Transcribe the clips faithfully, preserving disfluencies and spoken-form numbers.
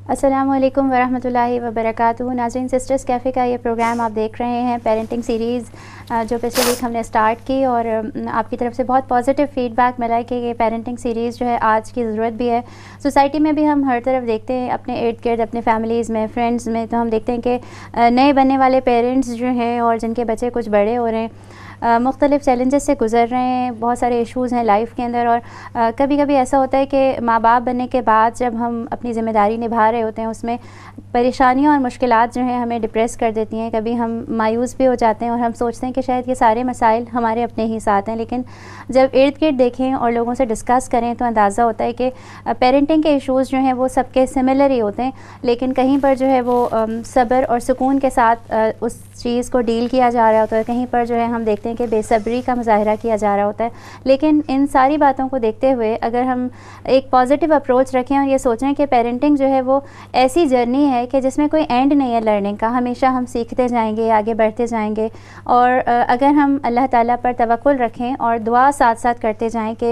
अस्सलामु अलैकुम वरहमतुल्लाहि वबरकातुहू। नाज़रीन, सिस्टर्स कैफ़े का ये प्रोग्राम आप देख रहे हैं, पेरेंटिंग सीरीज़ जो पिछले वीक हमने स्टार्ट की और आपकी तरफ से बहुत पॉजिटिव फ़ीडबैक मिला है कि ये पेरेंटिंग सीरीज़ जो है आज की ज़रूरत भी है। सोसाइटी में भी हम हर तरफ देखते हैं, अपने इर्द गिर्द, अपने फैमिलीज़ में, फ्रेंड्स में, तो हम देखते हैं कि नए बनने वाले पेरेंट्स जो हैं और जिनके बच्चे कुछ बड़े हो रहे हैं, मुख्तलिफ़ चैलेंजेस से गुज़र रहे हैं, बहुत सारे इश्यूज़ हैं लाइफ के अंदर। और आ, कभी कभी ऐसा होता है कि माँ बाप बनने के बाद जब हम अपनी ज़िम्मेदारी निभा रहे होते हैं, उसमें परेशानियाँ और मुश्किलात जो हैं हमें डिप्रेस कर देती हैं। कभी हम मायूस भी हो जाते हैं और हम सोचते हैं कि शायद ये सारे मसाइल हमारे अपने ही साथ हैं। लेकिन जब इर्द गिर्द देखें और लोगों से डिस्कस करें तो अंदाज़ा होता है कि पेरेंटिंग के इश्यूज़ जो हैं वो सबके सिमिलर ही होते हैं, लेकिन कहीं पर जो है वो सब्र और सुकून के साथ आ, उस चीज़ को डील किया जा रहा होता है, कहीं पर जो है हम देखते हैं कि बेसब्री का मुजाहरा किया जा रहा होता है। लेकिन इन सारी बातों को देखते हुए अगर हम एक पॉजिटिव अप्रोच रखें और ये सोचें कि पेरेंटिंग जो है वो ऐसी जर्नी है कि जिसमें कोई एंड नहीं है लर्निंग का, हमेशा हम सीखते जाएंगे, आगे बढ़ते जाएंगे। और अगर हम अल्लाह ताला पर तवक्कुल रखें और दुआ साथ साथ करते जाएं कि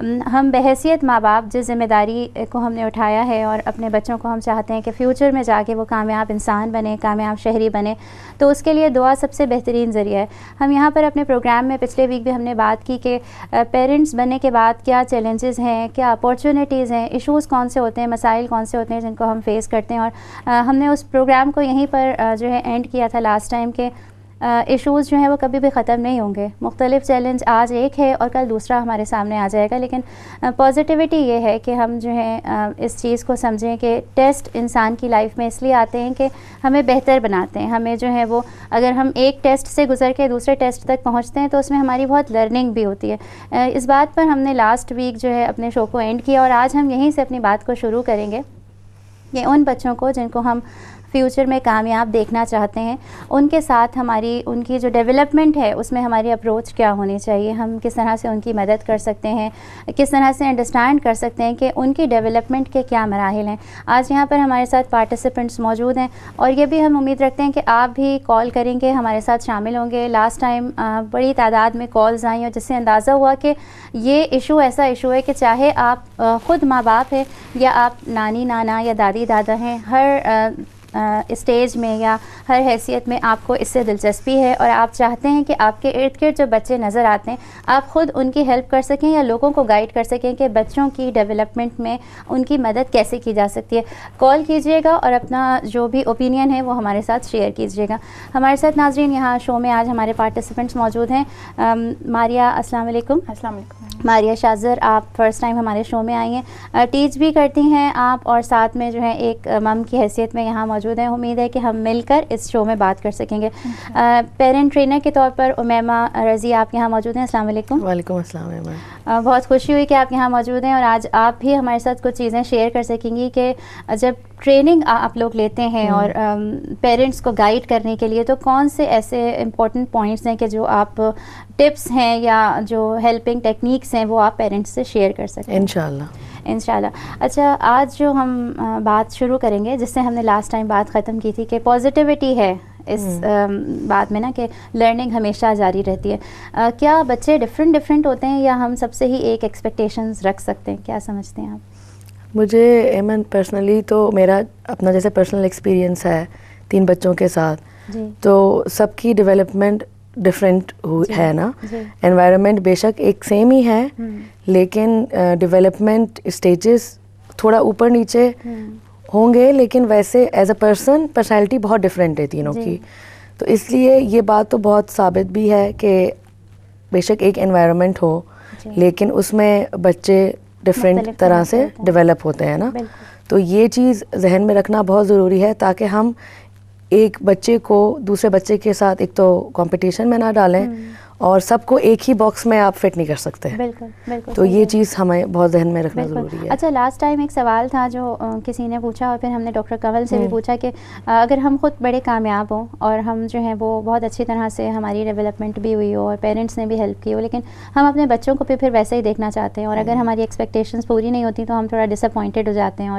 हम बहैसियत माँ बाप जिस ज़िम्मेदारी को हमने उठाया है और अपने बच्चों को हम चाहते हैं कि फ़्यूचर में जाके वो कामयाब इंसान बने, कामयाब शहरी बने, तो उसके लिए दुआ सबसे बेहतरीन ज़रिया है। हम यहाँ पर अपने प्रोग्राम में पिछले वीक भी हमने बात की कि पेरेंट्स बनने के बाद क्या चैलेंजेस हैं, क्या अपॉर्चुनिटीज़ हैं, इश्यूज़ कौन से होते हैं, मसाइल कौन से होते हैं जिनको हम फेस करते हैं। और आ, हमने उस प्रोग्राम को यहीं पर आ, जो है एंड किया था लास्ट टाइम के इश्यूज़ जो हैं वो कभी भी ख़त्म नहीं होंगे। मुख्तलिफ़ चैलेंज आज एक है और कल दूसरा हमारे सामने आ जाएगा, लेकिन पॉजिटिविटी ये है कि हम जो है इस चीज़ को समझें कि टेस्ट इंसान की लाइफ में इसलिए आते हैं कि हमें बेहतर बनाते हैं। हमें जो है वो अगर हम एक टेस्ट से गुजर के दूसरे टेस्ट तक पहुँचते हैं तो उसमें हमारी बहुत लर्निंग भी होती है। इस बात पर हमने लास्ट वीक जो है अपने शो को एंड किया और आज हम यहीं से अपनी बात को शुरू करेंगे कि उन बच्चों को जिनको हम फ्यूचर में कामयाब देखना चाहते हैं, उनके साथ हमारी उनकी जो डेवलपमेंट है उसमें हमारी अप्रोच क्या होनी चाहिए, हम किस तरह से उनकी मदद कर सकते हैं, किस तरह से अंडरस्टैंड कर सकते हैं कि उनकी डेवलपमेंट के क्या मराहिल हैं। आज यहाँ पर हमारे साथ पार्टिसिपेंट्स मौजूद हैं और ये भी हम उम्मीद रखते हैं कि आप भी कॉल करेंगे, हमारे साथ शामिल होंगे। लास्ट टाइम बड़ी तादाद में कॉल्स आई और जिससे अंदाज़ा हुआ कि ये इशू ऐसा इशू है कि चाहे आप ख़ुद माँ बाप हैं या आप नानी नाना या दादी दादा हैं, हर स्टेज में या हर हैसियत में आपको इससे दिलचस्पी है और आप चाहते हैं कि आपके इर्द गिर्द जो बच्चे नज़र आते हैं आप ख़ुद उनकी हेल्प कर सकें या लोगों को गाइड कर सकें कि बच्चों की डेवलपमेंट में उनकी मदद कैसे की जा सकती है। कॉल कीजिएगा और अपना जो भी ओपिनियन है वो हमारे साथ शेयर कीजिएगा। हमारे साथ नाज़रीन यहाँ शो में आज हमारे पार्टिसिपेंट्स मौजूद हैं। मारिया, अस्सलाम वालेकुम। अस्सलाम वालेकुम। मारिया शाज़र, आप फ़र्स्ट टाइम हमारे शो में आई हैं, टीच भी करती हैं आप और साथ में जो है एक मम की हैसियत में यहाँ मौजूद हैं। उम्मीद है कि हम मिलकर इस शो में बात कर सकेंगे। पेरेंट ट्रेनर के तौर पर उमैमा रज़ी आप यहाँ मौजूद हैं। अस्सलाम वालेकुम। वालेकुम अस्सलाम। बहुत खुशी हुई कि आप यहाँ मौजूद हैं और आज आप भी हमारे साथ कुछ चीज़ें शेयर कर सकेंगी कि जब ट्रेनिंग आप लोग लेते हैं और पेरेंट्स को गाइड करने के लिए तो कौन से ऐसे इम्पोर्टेंट पॉइंट्स हैं कि जो आप टिप्स हैं या जो हेल्पिंग टेक्निक्स हैं वो आप पेरेंट्स से शेयर कर सकें इंशाल्लाह। इंशाल्लाह। अच्छा, आज जो हम बात शुरू करेंगे जिससे हमने लास्ट टाइम बात ख़त्म की थी कि पॉजिटिविटी है इस बात में ना कि लर्निंग हमेशा जारी रहती है। आ, क्या बच्चे डिफरेंट डिफरेंट होते हैं या हम सबसे ही एक एक्सपेक्टेशंस रख सकते हैं, क्या समझते हैं आप? मुझे एमन पर्सनली तो मेरा अपना जैसे पर्सनल एक्सपीरियंस है तीन बच्चों के साथ, तो सबकी डेवलपमेंट डिफरेंट है ना। एनवायरनमेंट बेशक एक सेम ही है लेकिन डेवलपमेंट स्टेजेस थोड़ा ऊपर नीचे होंगे, लेकिन वैसे एज अ पर्सन पर्सनैलिटी बहुत डिफरेंट है तीनों की। तो इसलिए ये बात तो बहुत साबित भी है कि बेशक एक एनवायरनमेंट हो लेकिन उसमें बच्चे डिफरेंट तरह से डेवलप होते हैं ना। तो ये चीज़ जहन में रखना बहुत ज़रूरी है ताकि हम एक बच्चे को दूसरे बच्चे के साथ एक तो कंपटीशन में ना डालें और सबको एक ही बॉक्स में आप फिट नहीं कर सकते। बिल्कुल, बिल्कुल। तो ये चीज़ हमें बहुत जहन में रखना ज़रूरी है। अच्छा, लास्ट टाइम एक सवाल था जो आ, किसी ने पूछा और फिर हमने डॉक्टर कंवल से भी पूछा कि आ, अगर हम खुद बड़े कामयाब हों और हम जो है वो बहुत अच्छी तरह से हमारी डेवलपमेंट भी हुई हो और पेरेंट्स ने भी हेल्प की हो, लेकिन हम अपने बच्चों को भी फिर वैसे ही देखना चाहते हैं और अगर हमारी एक्सपेक्टेशंस पूरी नहीं होती तो हम थोड़ा डिसअपॉइंटेड हो जाते हैं और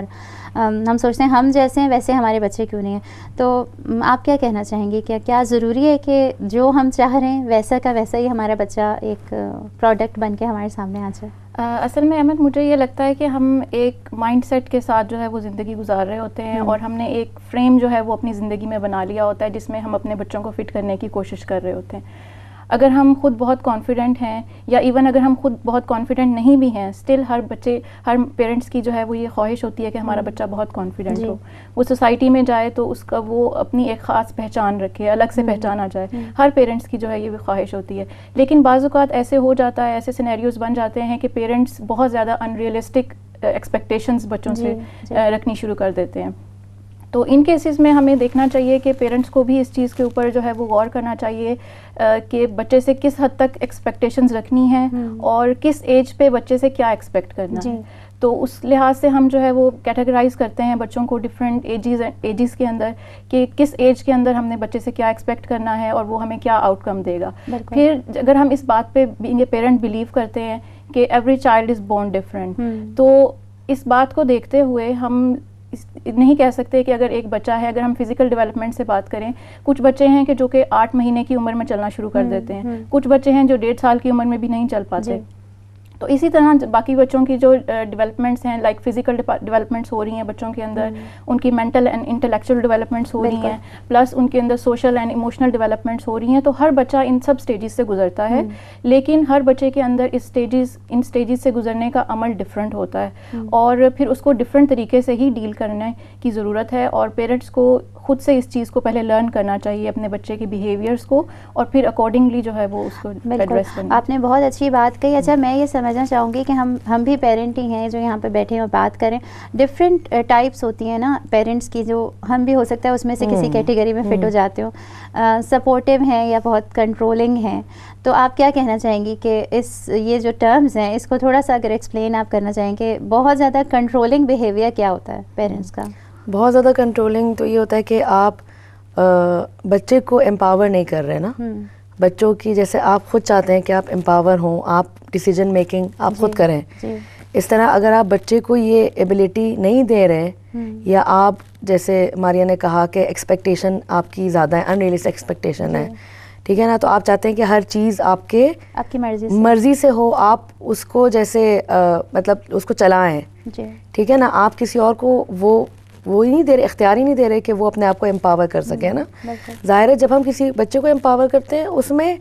हम सोचते हैं हम जैसे हैं वैसे हमारे बच्चे क्यों नहीं हैं। तो आप क्या कहना चाहेंगे, क्या क्या ज़रूरी है कि जो हम चाह रहे हैं वैसा का वैसा ही हमारा बच्चा एक प्रोडक्ट बन के हमारे सामने आ जाए? असल में अहमद, मुझे ये लगता है कि हम एक माइंडसेट के साथ जो है वो ज़िंदगी गुजार रहे होते हैं और हमने एक फ्रेम जो है वो अपनी ज़िंदगी में बना लिया होता है जिसमें हम अपने बच्चों को फिट करने की कोशिश कर रहे होते हैं। अगर हम खुद बहुत कॉन्फिडेंट हैं या इवन अगर हम खुद बहुत कॉन्फिडेंट नहीं भी हैं, स्टिल हर बच्चे हर पेरेंट्स की जो है वो ये ख्वाहिश होती है कि हमारा बच्चा बहुत कॉन्फिडेंट हो, वो सोसाइटी में जाए तो उसका वो अपनी एक ख़ास पहचान रखे, अलग से पहचाना जाए। हर पेरेंट्स की जो है ये भी ख्वाहिश होती है। लेकिन बाज़ औक़ात ऐसे हो जाता है, ऐसे सिनेरियोज़ बन जाते हैं कि पेरेंट्स बहुत ज़्यादा अनरियलिस्टिक एक्सपेक्टेशंस बच्चों से रखनी शुरू कर देते हैं। तो इन केसेस में हमें देखना चाहिए कि पेरेंट्स को भी इस चीज़ के ऊपर जो है वो गौर करना चाहिए कि बच्चे से किस हद तक एक्सपेक्टेशंस रखनी है और किस एज पे बच्चे से क्या एक्सपेक्ट करना है। तो उस लिहाज से हम जो है वो कैटेगराइज करते हैं बच्चों को डिफरेंट एजेस एजेस के अंदर कि किस एज के अंदर हमने बच्चे से क्या एक्सपेक्ट करना है और वो हमें क्या आउटकम देगा। फिर अगर हम इस बात पे बीइंग ए पेरेंट बिलीव करते हैं कि every child is born different, तो इस बात को देखते हुए हम नहीं कह सकते कि अगर एक बच्चा है, अगर हम फिजिकल डेवलपमेंट से बात करें, कुछ बच्चे हैं कि जो कि आठ महीने की उम्र में चलना शुरू कर देते हैं, कुछ बच्चे हैं जो डेढ़ साल की उम्र में भी नहीं चल पाते। तो इसी तरह बाकी बच्चों की जो डेवलपमेंट्स हैं, लाइक फिजिकल डेवलपमेंट्स हो रही हैं बच्चों के अंदर, उनकी मेंटल एंड इंटेलेक्चुअल डेवलपमेंट्स हो रही हैं, प्लस उनके अंदर सोशल एंड इमोशनल डेवलपमेंट्स हो रही हैं। तो हर बच्चा इन सब स्टेजेस से गुजरता है, लेकिन हर बच्चे के अंदर इस स्टेजेस इन स्टेजेस से गुजरने का अमल डिफरेंट होता है और फिर उसको डिफरेंट तरीके से ही डील करने की ज़रूरत है। और पेरेंट्स को खुद से इस चीज़ को पहले लर्न करना चाहिए, अपने बच्चे के बिहेवियर्स को, और फिर अकॉर्डिंगली जो है वो उसको एड्रेस करना। आपने बहुत अच्छी बात कही। अच्छा, मैं ये समझना चाहूँगी कि हम हम भी पेरेंट ही हैं जो यहाँ पे बैठे हैं और बात करें। डिफरेंट टाइप्स होती हैं ना पेरेंट्स की, जो हम भी हो सकता है उसमें से किसी कैटेगरी में फिट हो जाते हो। सपोर्टिव हैं या बहुत कंट्रोलिंग हैं। तो आप क्या कहना चाहेंगी कि इस ये जो टर्म्स हैं इसको थोड़ा सा अगर एक्सप्लेन आप करना चाहें कि बहुत ज़्यादा कंट्रोलिंग बिहेवियर क्या होता है पेरेंट्स का? बहुत ज़्यादा कंट्रोलिंग तो ये होता है कि आप आ, बच्चे को एम्पावर नहीं कर रहे ना। बच्चों की जैसे आप खुद चाहते हैं कि आप एम्पावर हों, आप डिसीजन मेकिंग आप खुद करें, इस तरह अगर आप बच्चे को ये एबिलिटी नहीं दे रहे या आप जैसे मारिया ने कहा कि एक्सपेक्टेशन आपकी ज़्यादा है, अनरियलिस्टिक एक्सपेक्टेशन है, ठीक है ना, तो आप चाहते हैं कि हर चीज़ आपके आपकी मर्जी से, मर्जी से हो, आप उसको जैसे आ, मतलब उसको चलाएं, ठीक है ना, आप किसी और को वो वो ही नहीं दे रहे, इख्तियार ही नहीं दे रहे कि वो अपने आप को एम्पावर कर सके ना। ज़ाहिर है जब हम किसी बच्चे को एम्पावर करते हैं उसमें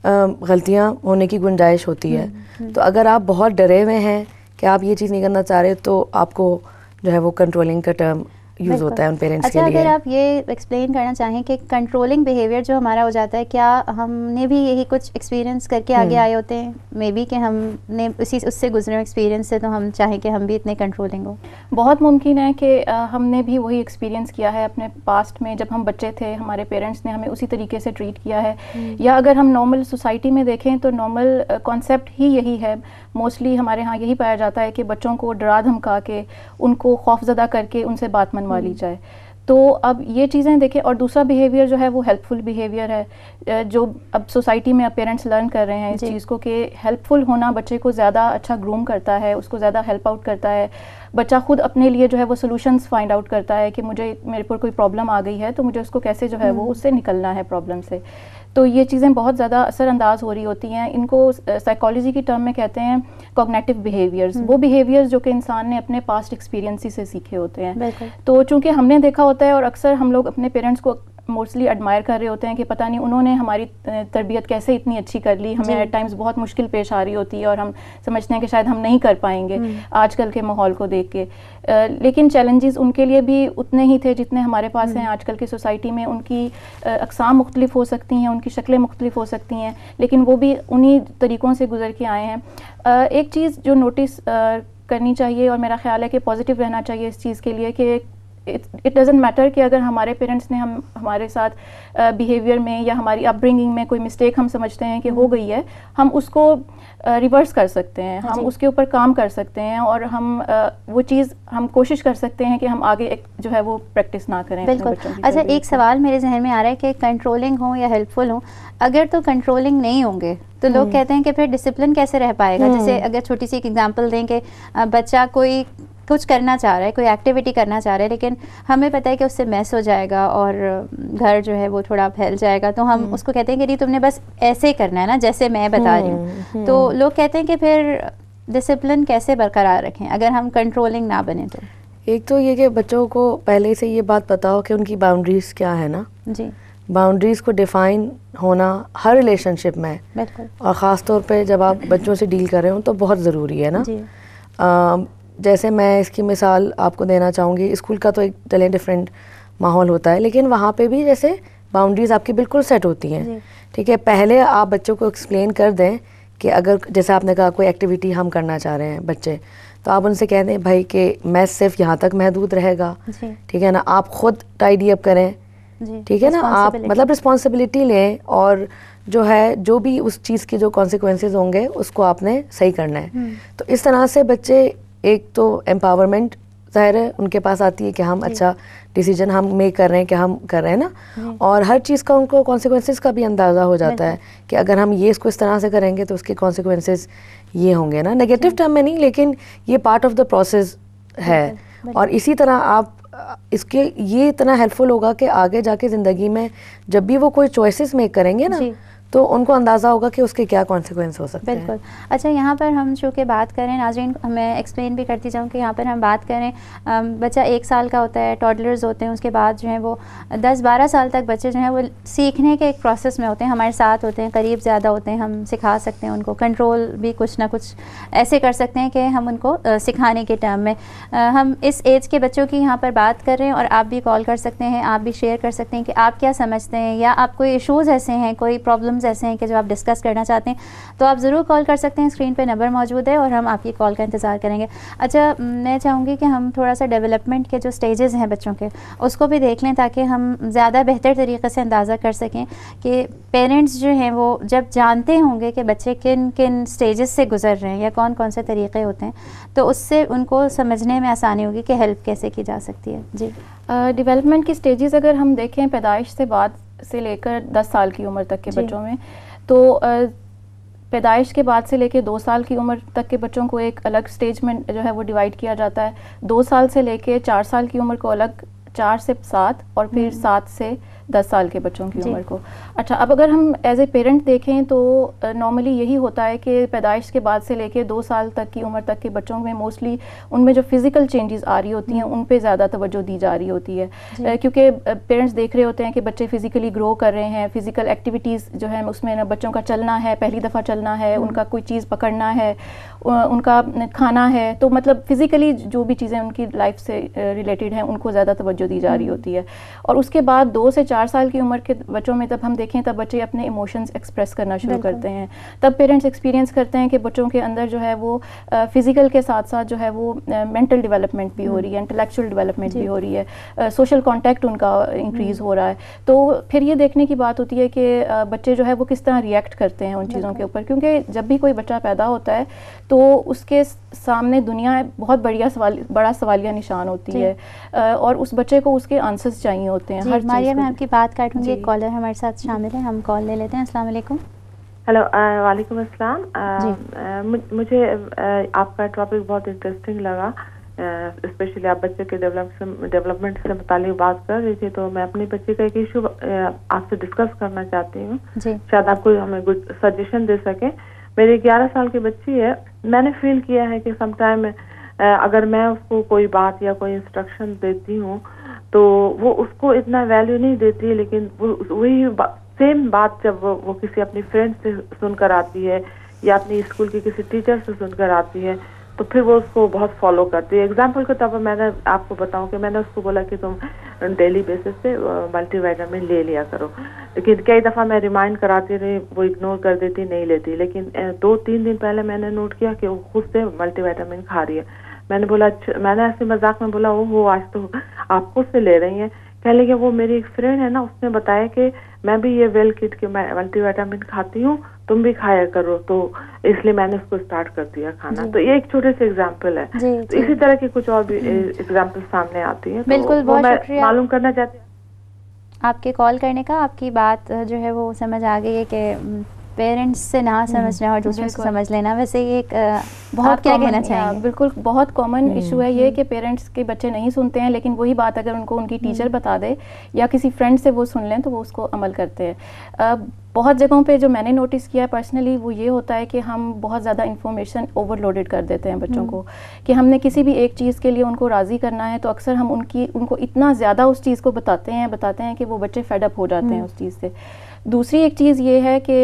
गलतियाँ होने की गुंजाइश होती है। तो अगर आप बहुत डरे हुए हैं कि आप ये चीज़ नहीं करना चाह रहे तो आपको जो है वो कंट्रोलिंग का टर्म यूज़ होता है उन पेरेंट्स अच्छा, के लिए। अगर आप ये एक्सप्लेन करना चाहें कि कंट्रोलिंग बिहेवियर जो हमारा हो जाता है, क्या हमने भी यही कुछ एक्सपीरियंस करके आगे आए होते हैं? मे बी कि हमने उसी उससे गुजरे एक्सपीरियंस से तो हम चाहें कि हम भी इतने कंट्रोलिंग हो। बहुत मुमकिन है कि हमने भी वही एक्सपीरियंस किया है अपने पास्ट में, जब हम बच्चे थे हमारे पेरेंट्स ने हमें उसी तरीके से ट्रीट किया है। या अगर हम नॉर्मल सोसाइटी में देखें तो नॉर्मल कॉन्सेप्ट ही यही है। मोस्टली हमारे यहाँ यही पाया जाता है कि बच्चों को डरा धमका के, उनको खौफजदा करके उनसे बात मनवा ली जाए। तो अब ये चीज़ें देखें। और दूसरा बिहेवियर जो है वो हेल्पफुल बिहेवियर है, जो अब सोसाइटी में अब पेरेंट्स लर्न कर रहे हैं इस चीज़ को कि हेल्पफुल होना बच्चे को ज़्यादा अच्छा ग्रूम करता है, उसको ज़्यादा हेल्प आउट करता है। बच्चा खुद अपने लिए जो है वो सोल्यूशंस फाइंड आउट करता है कि मुझे मेरे पर कोई प्रॉब्लम आ गई है तो मुझे उसको कैसे जो है वो उससे निकलना है प्रॉब्लम से। तो ये चीज़ें बहुत ज़्यादा असरअंदाज हो रही होती हैं। इनको साइकोलॉजी की टर्म में कहते हैं कॉग्निटिव बिहेवियर्स। वो बिहेवियर्स जो कि इंसान ने अपने पास्ट एक्सपीरियंस से सीखे होते हैं। तो चूँकि हमने देखा होता है और अक्सर हम लोग अपने पेरेंट्स को मोस्टली एडमायर कर रहे होते हैं कि पता नहीं उन्होंने हमारी तरबियत कैसे इतनी अच्छी कर ली, हमें एट टाइम्स बहुत मुश्किल पेश आ रही होती है और हम समझते हैं कि शायद हम नहीं कर पाएंगे आजकल के माहौल को देख के। आ, लेकिन चैलेंजेस उनके लिए भी उतने ही थे जितने हमारे पास हैं आजकल की सोसाइटी में। उनकी अक़साम मुख्तलिफ हो सकती हैं, उनकी शक्लें मुख्तलिफ हो सकती हैं, लेकिन वो भी उन्हीं तरीक़ों से गुजर के आए हैं। आ, एक चीज़ जो नोटिस करनी चाहिए और मेरा ख्याल है कि पॉजिटिव रहना चाहिए इस चीज़ के लिए कि इट डज़न्ट मैटर कि अगर हमारे पेरेंट्स ने हम हमारे साथ बिहेवियर uh, में या हमारी अपब्रिंगिंग में कोई मिस्टेक हम समझते हैं कि हो गई है, हम उसको रिवर्स uh, कर सकते हैं, हम उसके ऊपर काम कर सकते हैं और हम uh, वो चीज़ हम कोशिश कर सकते हैं कि हम आगे एक जो है वो प्रैक्टिस ना करें। बिल्कुल। अच्छा, एक सवाल मेरे जहन में आ रहा है कि कंट्रोलिंग हो या हेल्पफुल हो, अगर तो कंट्रोलिंग नहीं होंगे तो लोग कहते हैं कि फिर डिसिप्लिन कैसे रह पाएगा? जैसे अगर छोटी सी एक एग्जांपल दें कि बच्चा कोई कुछ करना चाह रहा है, कोई एक्टिविटी करना चाह रहा है, लेकिन हमें पता है कि उससे मैस हो जाएगा और घर जो है वो थोड़ा फैल जाएगा, तो हम उसको कहते हैं कि नहीं तुमने बस ऐसे ही करना है ना जैसे मैं बता रही हूँ। तो लोग कहते हैं कि फिर डिसिप्लिन कैसे बरकरार रखें अगर हम कंट्रोलिंग ना बने तो? एक तो ये कि बच्चों को पहले से ये बात पता हो कि उनकी बाउंड्रीज क्या है ना जी। बाउंड्रीज को डिफाइन होना हर रिलेशनशिप में, बिल्कुल, और ख़ास तौर पे जब आप बच्चों से डील कर रहे हो तो बहुत ज़रूरी है ना जी। आ, जैसे मैं इसकी मिसाल आपको देना चाहूँगी, स्कूल का तो एक चले डिफरेंट माहौल होता है, लेकिन वहाँ पे भी जैसे बाउंड्रीज आपकी बिल्कुल सेट होती हैं, ठीक है। पहले आप बच्चों को एक्सप्लेन कर दें कि अगर जैसे आपने कहा कोई एक्टिविटी हम करना चाह रहे हैं बच्चे, तो आप उनसे कह दें भाई कि मैं सिर्फ यहाँ तक महदूद रहेगा, ठीक है ना, आप खुद टाइडी अप करें, ठीक है ना, आप मतलब रिस्पॉन्सिबिलिटी लें और जो है जो भी उस चीज़ की जो कॉन्सिक्वेंसेज होंगे उसको आपने सही करना है। तो इस तरह से बच्चे एक तो एम्पावरमेंट ज़ाहिर है उनके पास आती है कि हम अच्छा डिसीजन हम मेक कर रहे हैं कि हम कर रहे हैं ना, और हर चीज़ का उनको कॉन्सिक्वेंसेज का भी अंदाज़ा हो जाता है कि अगर हम ये इसको इस तरह से करेंगे तो उसके कॉन्सिक्वेंसेज ये होंगे ना, नेगेटिव टर्म में नहीं, लेकिन ये पार्ट ऑफ द प्रोसेस है। और इसी तरह आप इसके ये इतना हेल्पफुल होगा कि आगे जाके ज़िंदगी में जब भी वो कोई चॉइसेस मेक करेंगे ना तो उनको अंदाज़ा होगा कि उसके क्या कॉन्सिक्वेंस हो सकते हैं। बिल्कुल। अच्छा, यहाँ पर हम चूँकि बात करें, नाज़रीन मैं एक्सप्लेन भी करती जाऊँ कि यहाँ पर हम बात करें बच्चा एक साल का होता है, टॉडलर्स होते हैं, उसके बाद जो है वो दस बारह साल तक बच्चे जो हैं वो सीखने के एक प्रोसेस में होते हैं, हमारे साथ होते हैं, करीब ज़्यादा होते हैं, हम सिखा सकते हैं उनको, कंट्रोल भी कुछ ना कुछ ऐसे कर सकते हैं कि हम उनको सिखाने के टर्म में हम इस एज के बच्चों की यहाँ पर बात कर रहे हैं। और आप भी कॉल कर सकते हैं, आप भी शेयर कर सकते हैं कि आप क्या समझते हैं, या आप कोई इशूज़ ऐसे हैं, कोई प्रॉब्लम ऐसे हैं कि जो आप डिस्कस करना चाहते हैं, तो आप ज़रूर कॉल कर सकते हैं। स्क्रीन पे नंबर मौजूद है और हम आपकी कॉल का इंतज़ार करेंगे। अच्छा, मैं चाहूँगी कि हम थोड़ा सा डेवलपमेंट के जो स्टेजेस हैं बच्चों के उसको भी देख लें, ताकि हम ज़्यादा बेहतर तरीके से अंदाज़ा कर सकें कि पेरेंट्स जो हैं वो जब जानते होंगे कि बच्चे किन किन स्टेजेस से गुजर रहे हैं या कौन कौन से तरीक़े होते हैं, तो उससे उनको समझने में आसानी होगी कि हेल्प कैसे की जा सकती है। जी, डेवलपमेंट की स्टेजेस अगर हम देखें पैदाइश से बाद से लेकर दस साल की उम्र तक के बच्चों में, तो पैदाइश के बाद से लेके दो साल की उम्र तक के बच्चों को एक अलग स्टेज में जो है वो डिवाइड किया जाता है। दो साल से लेके चार साल की उम्र को अलग, चार से सात, और फिर सात से दस साल के बच्चों की उम्र को। अच्छा, अब अगर हम एज ए पेरेंट देखें तो नॉर्मली यही होता है कि पैदाइश के बाद से लेके दो साल तक की उम्र तक के बच्चों में मोस्टली उनमें जो फिज़िकल चेंजेस आ रही होती हैं उन पे ज़्यादा तवज्जो दी जा रही होती है, क्योंकि पेरेंट्स देख रहे होते हैं कि बच्चे फ़िज़िकली ग्रो कर रहे हैं, फ़िज़िकल एक्टिविटीज़ जो है उसमें ना बच्चों का चलना है, पहली दफ़ा चलना है, उनका कोई चीज़ पकड़ना है, उनका खाना है, तो मतलब फ़िज़िकली जो भी चीज़ें उनकी लाइफ से रिलेटेड हैं उनको ज़्यादा तवज्जो दी जा रही होती है। और उसके बाद दो से चार साल की उम्र के बच्चों में तब हम देखें तब बच्चे अपने इमोशंस एक्सप्रेस करना शुरू करते हैं। तब पेरेंट्स एक्सपीरियंस करते हैं कि बच्चों के अंदर जो है वो फिजिकल के साथ साथ जो है वो मेंटल डेवलपमेंट भी हो रही है, इंटेलेक्चुअल डेवलपमेंट भी हो रही है, सोशल कांटेक्ट उनका इंक्रीज़ हो रहा है। तो फिर ये देखने की बात होती है कि बच्चे जो है वो किस तरह रिएक्ट करते हैं उन चीज़ों के ऊपर, क्योंकि जब भी कोई बच्चा पैदा होता है तो उसके सामने दुनिया बहुत बढ़िया सवाल बड़ा सवालिया निशान होती है, और उस बच्चे को उसके आंसर्स चाहिए होते हैं हर चीज़। मैं आपकी बात काटूंगी, एक कॉलर हमारे साथ शामिल है, हम कॉल ले लेते हैं। अस्सलाम वालेकुम। हेलो, वालेकुम अस्सलाम। मुझे आपका टॉपिक बहुत इंटरेस्टिंग लगा, स्पेशली आप बच्चे के डेवलपमेंट से मुतालिक बात कर रही थी, तो मैं अपने बच्चे का एक इशू आपसे डिस्कस करना चाहती हूँ, शायद आप कोई हमें कुछ सजेशन दे सके। मेरी ग्यारह साल की बच्ची है, मैंने फील किया है कि समटाइम अगर मैं उसको कोई बात या कोई इंस्ट्रक्शन देती हूँ तो वो उसको इतना वैल्यू नहीं देती है, लेकिन वही बा, सेम बात जब वो, वो किसी अपनी फ्रेंड से सुनकर आती है या अपनी स्कूल के किसी टीचर से सुनकर आती है तो फिर वो उसको बहुत फॉलो करती है। एग्जाम्पल के तौर पर मैंने आपको बताऊं कि मैंने उसको बोला कि तुम डेली बेसिस पे मल्टीविटामिन ले लिया करो, लेकिन कई दफ़ा मैं रिमाइंड कराती रही, वो इग्नोर कर देती, नहीं लेती। लेकिन दो तीन दिन पहले मैंने नोट किया कि वो खुद से मल्टीविटामिन खा रही है। मैंने बोला, मैंने ऐसे मजाक में बोला, ओहो आज तो आप खुद से ले रही हैं। कह लगे वो मेरी एक फ्रेंड है ना, उसने बताया कि मैं भी ये वेल किट के मल्टीविटामिन खाती हूँ, तुम भी खाया करो, तो इसलिए मैंने उसको स्टार्ट कर दिया खाना। तो ये एक छोटे से एग्जाम्पल है, तो इसी तरह की कुछ और भी एग्जाम्पल सामने आती है। बिल्कुल, बहुत शुक्रिया मालूम करना चाहती हूँ आपके कॉल करने का। आपकी बात जो है वो समझ आ गई है कि पेरेंट्स से ना समझना और दूसरों से समझ लेना, वैसे ये एक बहुत क्या कहना चाहेंगे? बिल्कुल बहुत कॉमन इशू है ये कि पेरेंट्स के बच्चे नहीं सुनते हैं, लेकिन वही बात अगर उनको उनकी टीचर बता दे या किसी फ्रेंड से वो सुन लें तो वो उसको अमल करते हैं। बहुत जगहों पे जो मैंने नोटिस किया है पर्सनली वो ये होता है कि हम बहुत ज़्यादा इन्फॉर्मेशन ओवरलोडेड कर देते हैं बच्चों को, कि हमने किसी भी एक चीज़ के लिए उनको राज़ी करना है तो अक्सर हम उनकी उनको इतना ज़्यादा उस चीज़ को बताते हैं बताते हैं कि वो बच्चे फेडअप हो जाते हैं उस चीज़ से। दूसरी एक चीज़ ये है कि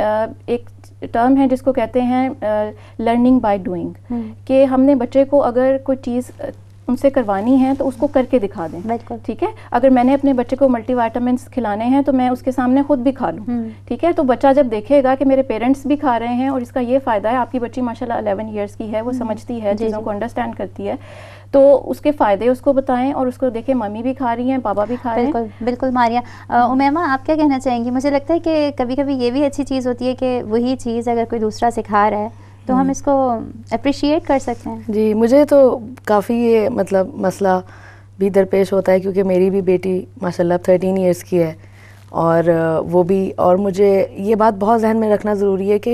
एक टर्म है जिसको कहते हैं लर्निंग बाय डूइंग, कि हमने बच्चे को अगर कोई चीज़ उनसे करवानी है तो उसको करके दिखा दें। ठीक है, अगर मैंने अपने बच्चे को मल्टीविटामिन्स खिलाने हैं तो मैं उसके सामने खुद भी खा लूँ। ठीक है, तो बच्चा जब देखेगा कि मेरे पेरेंट्स भी खा रहे हैं और इसका ये फ़ायदा है, आपकी बच्ची माशाल्लाह इलेवन ईयर्स की है, वो समझती है, चीज़ों को अंडरस्टैंड करती है, तो उसके फ़ायदे उसको बताएं और उसको देखें मम्मी भी खा रही हैं, पापा भी खा रहे हैं। बिल्कुल बिल्कुल। मारिया, उमैमा आप क्या कहना चाहेंगी? मुझे लगता है कि कभी कभी ये भी अच्छी चीज़ होती है कि वही चीज़ अगर कोई दूसरा सिखा रहा है तो हम इसको अप्रिशिएट कर सकते हैं। जी, मुझे तो काफ़ी ये मतलब मसला भी दरपेश होता है, क्योंकि मेरी भी बेटी माशाल्लाह थर्टीन इयर्स की है और वो भी, और मुझे ये बात बहुत जहन में रखना ज़रूरी है कि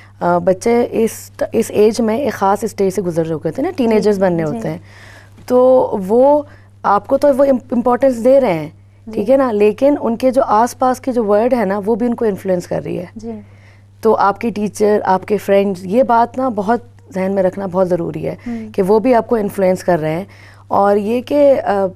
बच्चे इस इस एज में एक ख़ास स्टेज से गुजर चुके थे ना, टीनेजर्स बनने होते हैं, तो वो आपको तो वो इम्पोर्टेंस दे रहे हैं, ठीक है ना, लेकिन उनके जो आसपास के जो वर्ड है ना वो भी उनको इन्फ्लुएंस कर रही है जी। तो आपके टीचर, आपके फ्रेंड्स, ये बात ना बहुत जहन में रखना बहुत ज़रूरी है कि वो भी आपको इन्फ्लुएंस कर रहे हैं। और ये कि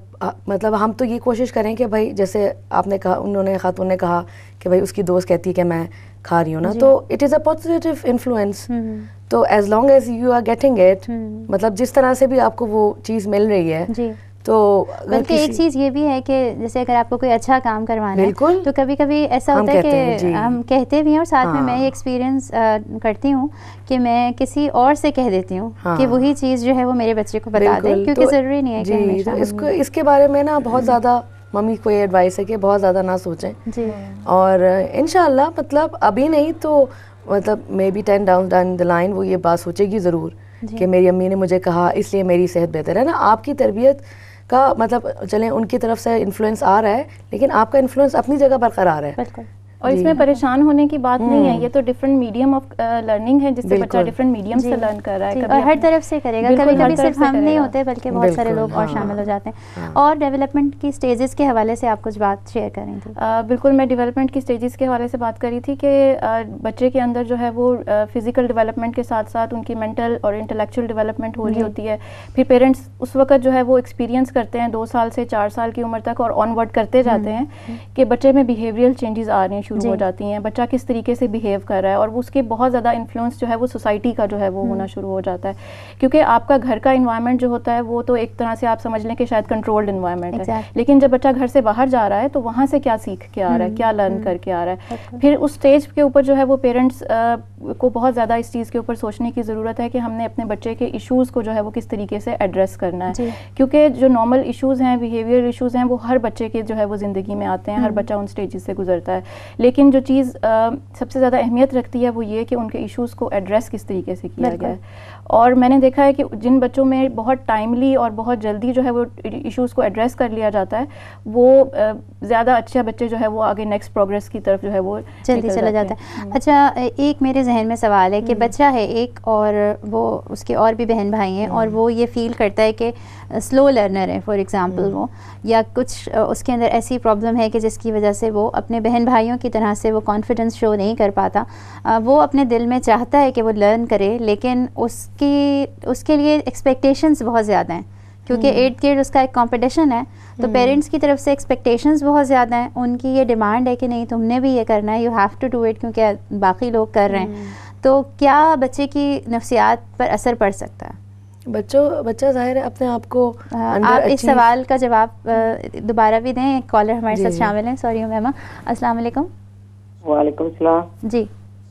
मतलब हम तो ये कोशिश करें कि भाई, जैसे आपने कहा, उन्होंने खातून ने कहा कि भाई उसकी दोस्त कहती है कि मैं खा रही हूँ ना, तो it is a positive influence. तो as long as you are getting it, मतलब जिस तरह से भी आपको वो चीज़ मिल रही है जी। तो बल्कि एक चीज़ ये भी है कि जैसे अगर आपको कोई अच्छा काम करवाना है तो कभी कभी ऐसा होता है कि हम कहते भी हैं और साथ हाँ। में मैं ये एक्सपीरियंस करती हूँ कि मैं किसी और से कह देती हूँ हाँ। कि वही चीज़ जो है वो मेरे बच्चे को बता दे, क्योंकि तो ज़रूरी नहीं है कि हमेशा तो इसको इसके बारे में ना बहुत ज़्यादा मम्मी को ये एडवाइस है कि बहुत ज़्यादा ना सोचें जी। और इंशाल्लाह मतलब अभी नहीं तो मतलब maybe ten down down the line वो ये बात सोचेगी ज़रूर कि मेरी अम्मी ने मुझे कहा इसलिए मेरी सेहत बेहतर है ना। आपकी तरबियत का मतलब चलें उनकी तरफ से इन्फ्लुएंस आ रहा है, लेकिन आपका इन्फ्लुएंस अपनी जगह बरकरार है और इसमें परेशान होने की बात नहीं है। ये तो डिफरेंट मीडियम ऑफ लर्निंग है, जिससे बच्चा डिफरेंट मीडियम से लर्न कर रहा है, और हर तरफ से करेगा। कभी कभी सिर्फ हम नहीं होते बल्कि बहुत सारे लोग और शामिल हो जाते हैं। और डेवलपमेंट की स्टेजेस के हवाले से आप कुछ बात शेयर कर रही थी। बिल्कुल, मैं डेवलपमेंट की स्टेजेस के हवाले से बात कर रही थी कि बच्चे के अंदर जो है वो फिजिकल डेवलपमेंट के साथ साथ उनकी मेंटल और इंटेलेक्चुअल डेवलपमेंट हो रही होती है। फिर पेरेंट्स उस वक्त जो है वो एक्सपीरियंस करते हैं दो साल से चार साल की उम्र तक और ऑनवर्ड करते जाते हैं कि बच्चे में बिहेवियरल चेंजेस आ रही हैं, शुरू हो जाती हैं, बच्चा किस तरीके से बिहेव कर रहा है, और उसके बहुत ज़्यादा इन्फ्लुएंस जो है वो सोसाइटी का जो है वो होना शुरू हो जाता है। क्योंकि आपका घर का इन्वायरमेंट जो होता है वो तो एक तरह से आप समझ लें कि शायद कंट्रोल्ड इन्वायरमेंट है, लेकिन जब बच्चा घर से बाहर जा रहा है तो वहाँ से क्या सीख के आ रहा है, क्या लर्न करके आ रहा है। फिर उस स्टेज के ऊपर जो है वो पेरेंट्स को बहुत ज़्यादा इस चीज़ के ऊपर सोचने की ज़रूरत है कि हमने अपने बच्चे के इशूज़ को जो है वो किस तरीके से एड्रेस करना है। क्योंकि जो नॉर्मल इशूज़ हैं, बिहेवियर इशूज़ हैं, वो हर बच्चे के जो है वो ज़िंदगी में आते हैं, हर बच्चा उन स्टेजेस से गुजरता है। लेकिन जो चीज़ सबसे ज़्यादा अहमियत रखती है वो ये कि उनके इश्यूज़ को एड्रेस किस तरीके से किया गया है। और मैंने देखा है कि जिन बच्चों में बहुत टाइमली और बहुत जल्दी जो है वो इश्यूज़ को एड्रेस कर लिया जाता है, वो ज़्यादा अच्छे बच्चे जो है वो आगे नेक्स्ट प्रोग्रेस की तरफ जो है वो जल्दी चला जाता है। अच्छा, एक मेरे जहन में सवाल है कि बच्चा है एक और वो उसके और भी बहन भाई हैं और वो ये फील करता है कि स्लो लर्नर है फॉर एग्ज़ाम्पल वो, या कुछ उसके अंदर ऐसी प्रॉब्लम है कि जिसकी वजह से वो अपने बहन भाइयों की तरह से वो कॉन्फिडेंस शो नहीं कर पाता। वो अपने दिल में चाहता है कि वो लर्न करे, लेकिन उसकी उसके लिए एक्सपेक्टेशंस बहुत ज़्यादा हैं, क्योंकि एट्थ ग्रेड उसका एक कंपटीशन है, तो पेरेंट्स की तरफ से एक्सपेक्टेशंस बहुत ज़्यादा हैं। उनकी ये डिमांड है कि नहीं तुमने भी ये करना है, you have to do it, क्योंकि बाकी लोग कर रहे हैं। तो क्या बच्चे की नफ्सियात पर असर पड़ सकता है? बच्चों बच्चा जाहिर है अपने आप को आप इस सवाल का जवाब दोबारा भी दें। एक कॉलर हमारे साथ शामिल हैं। सॉरी मैम, अस्सलाम वालेकुम। वालेकुम सलाम जी।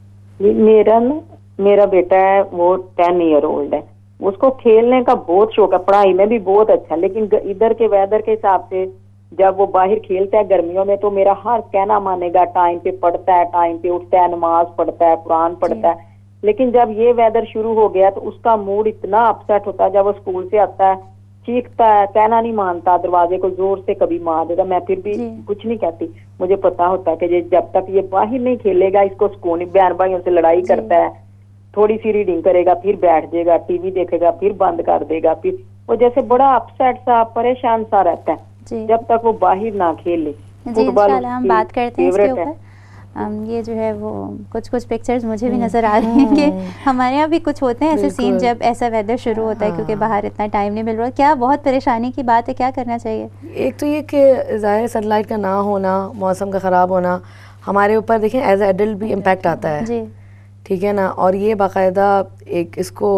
मेरा ना मेरा बेटा है वो टेन ईयर ओल्ड है, उसको खेलने का बहुत शौक है, पढ़ाई में भी बहुत अच्छा, लेकिन इधर के वेदर के हिसाब से जब वो बाहर खेलता है गर्मियों में तो मेरा हर कहना मानेगा, टाइम पे पढ़ता है, टाइम पे उठता है, नमाज पढ़ता है, कुरान पढ़ता है। लेकिन जब ये वेदर शुरू हो गया तो उसका मूड इतना अपसेट होता है। जब वो स्कूल से आता है चीखता है, कहना नहीं मानता, दरवाजे को जोर से कभी मार देता, मैं फिर भी कुछ नहीं कहती। मुझे पता होता है कि जब तक ये बाहर नहीं खेलेगा इसको सुकून, बहन भाइयों से लड़ाई करता है, थोड़ी सी रीडिंग करेगा, फिर बैठ जाएगा, टीवी देखेगा, फिर बंद कर देगा, फिर वो जैसे बड़ा अपसेट सा, परेशान सा रहता है जब तक वो बाहर ना खेले। फुटबॉल हम बात करते हैं इसके ऊपर। ये जो है वो कुछ कुछ पिक्चर्स मुझे भी नज़र आ रही हैं कि हमारे यहाँ भी कुछ होते हैं ऐसे सीन जब ऐसा वेदर शुरू होता है, क्योंकि बाहर इतना टाइम नहीं मिल रहा। क्या बहुत परेशानी की बात है, क्या करना चाहिए? एक तो ये कि ज़ाहिर सनलाइट का ना होना, मौसम का ख़राब होना हमारे ऊपर देखें एज ए एडल्ट भी इम्पैक्ट आता है जी, ठीक है ना। और ये बाकायदा एक इसको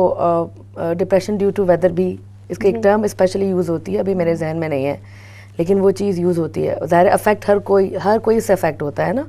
डिप्रेशन ड्यू टू वेदर भी, इसकी एक टर्म स्पेशली यूज़ होती है, अभी मेरे जहन में नहीं है, लेकिन वो चीज़ यूज़ होती है। ज़ाहिर अफेक्ट हर कोई हर कोई इससे अफेक्ट होता है ना।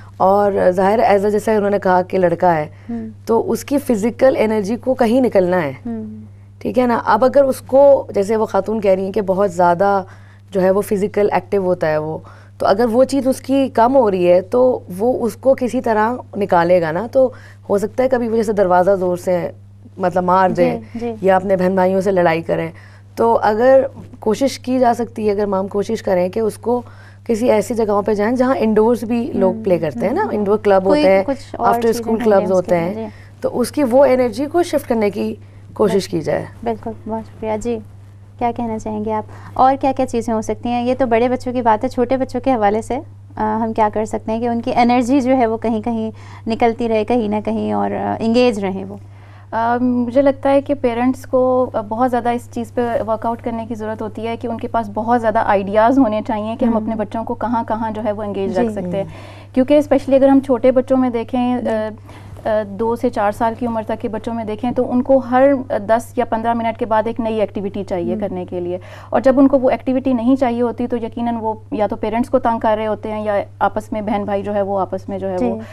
और ज़ाहिर एज जैसे उन्होंने कहा कि लड़का है तो उसकी फ़िज़िकल एनर्जी को कहीं निकलना है, ठीक है ना। अब अगर उसको, जैसे वो खातून कह रही हैं कि बहुत ज़्यादा जो है वो फ़िज़िकल एक्टिव होता है वो, तो अगर वो चीज़ उसकी कम हो रही है तो वो उसको किसी तरह निकालेगा ना। तो हो सकता है कभी वो जैसे दरवाज़ा ज़ोर से मतलब मार दे या अपने बहन भाइयों से लड़ाई करें। तो अगर कोशिश की जा सकती है, अगर माम कोशिश करें कि उसको किसी ऐसी जगहों पे जाएं जहां इंडोर्स भी लोग प्ले करते हैं ना, इंडोर क्लब होते हैं, आफ्टर स्कूल क्लब्स होते हैं, तो उसकी वो एनर्जी को शिफ्ट करने की कोशिश की जाए। बिल्कुल, बहुत शुक्रिया जी। क्या कहना चाहेंगे आप, और क्या क्या चीज़ें हो सकती हैं? ये तो बड़े बच्चों की बात है, छोटे बच्चों के हवाले से आ, हम क्या कर सकते हैं कि उनकी एनर्जी जो है वो कहीं कहीं निकलती रहे, कहीं ना कहीं, और इंगेज रहें वो? Uh, मुझे लगता है कि पेरेंट्स को बहुत ज़्यादा इस चीज़ पे वर्कआउट करने की ज़रूरत होती है कि उनके पास बहुत ज़्यादा आइडियाज़ होने चाहिए कि हम अपने बच्चों को कहाँ कहाँ जो है वो एंगेज रख सकते हैं। क्योंकि स्पेशली अगर हम छोटे बच्चों में देखें, दो से चार साल की उम्र तक के बच्चों में देखें, तो उनको हर दस या पंद्रह मिनट के बाद एक नई एक्टिविटी चाहिए करने के लिए। और जब उनको वो एक्टिविटी नहीं चाहिए होती तो यकीनन वो या तो पेरेंट्स को तंग कर रहे होते हैं या आपस में बहन भाई जो है वो आपस में जो है वो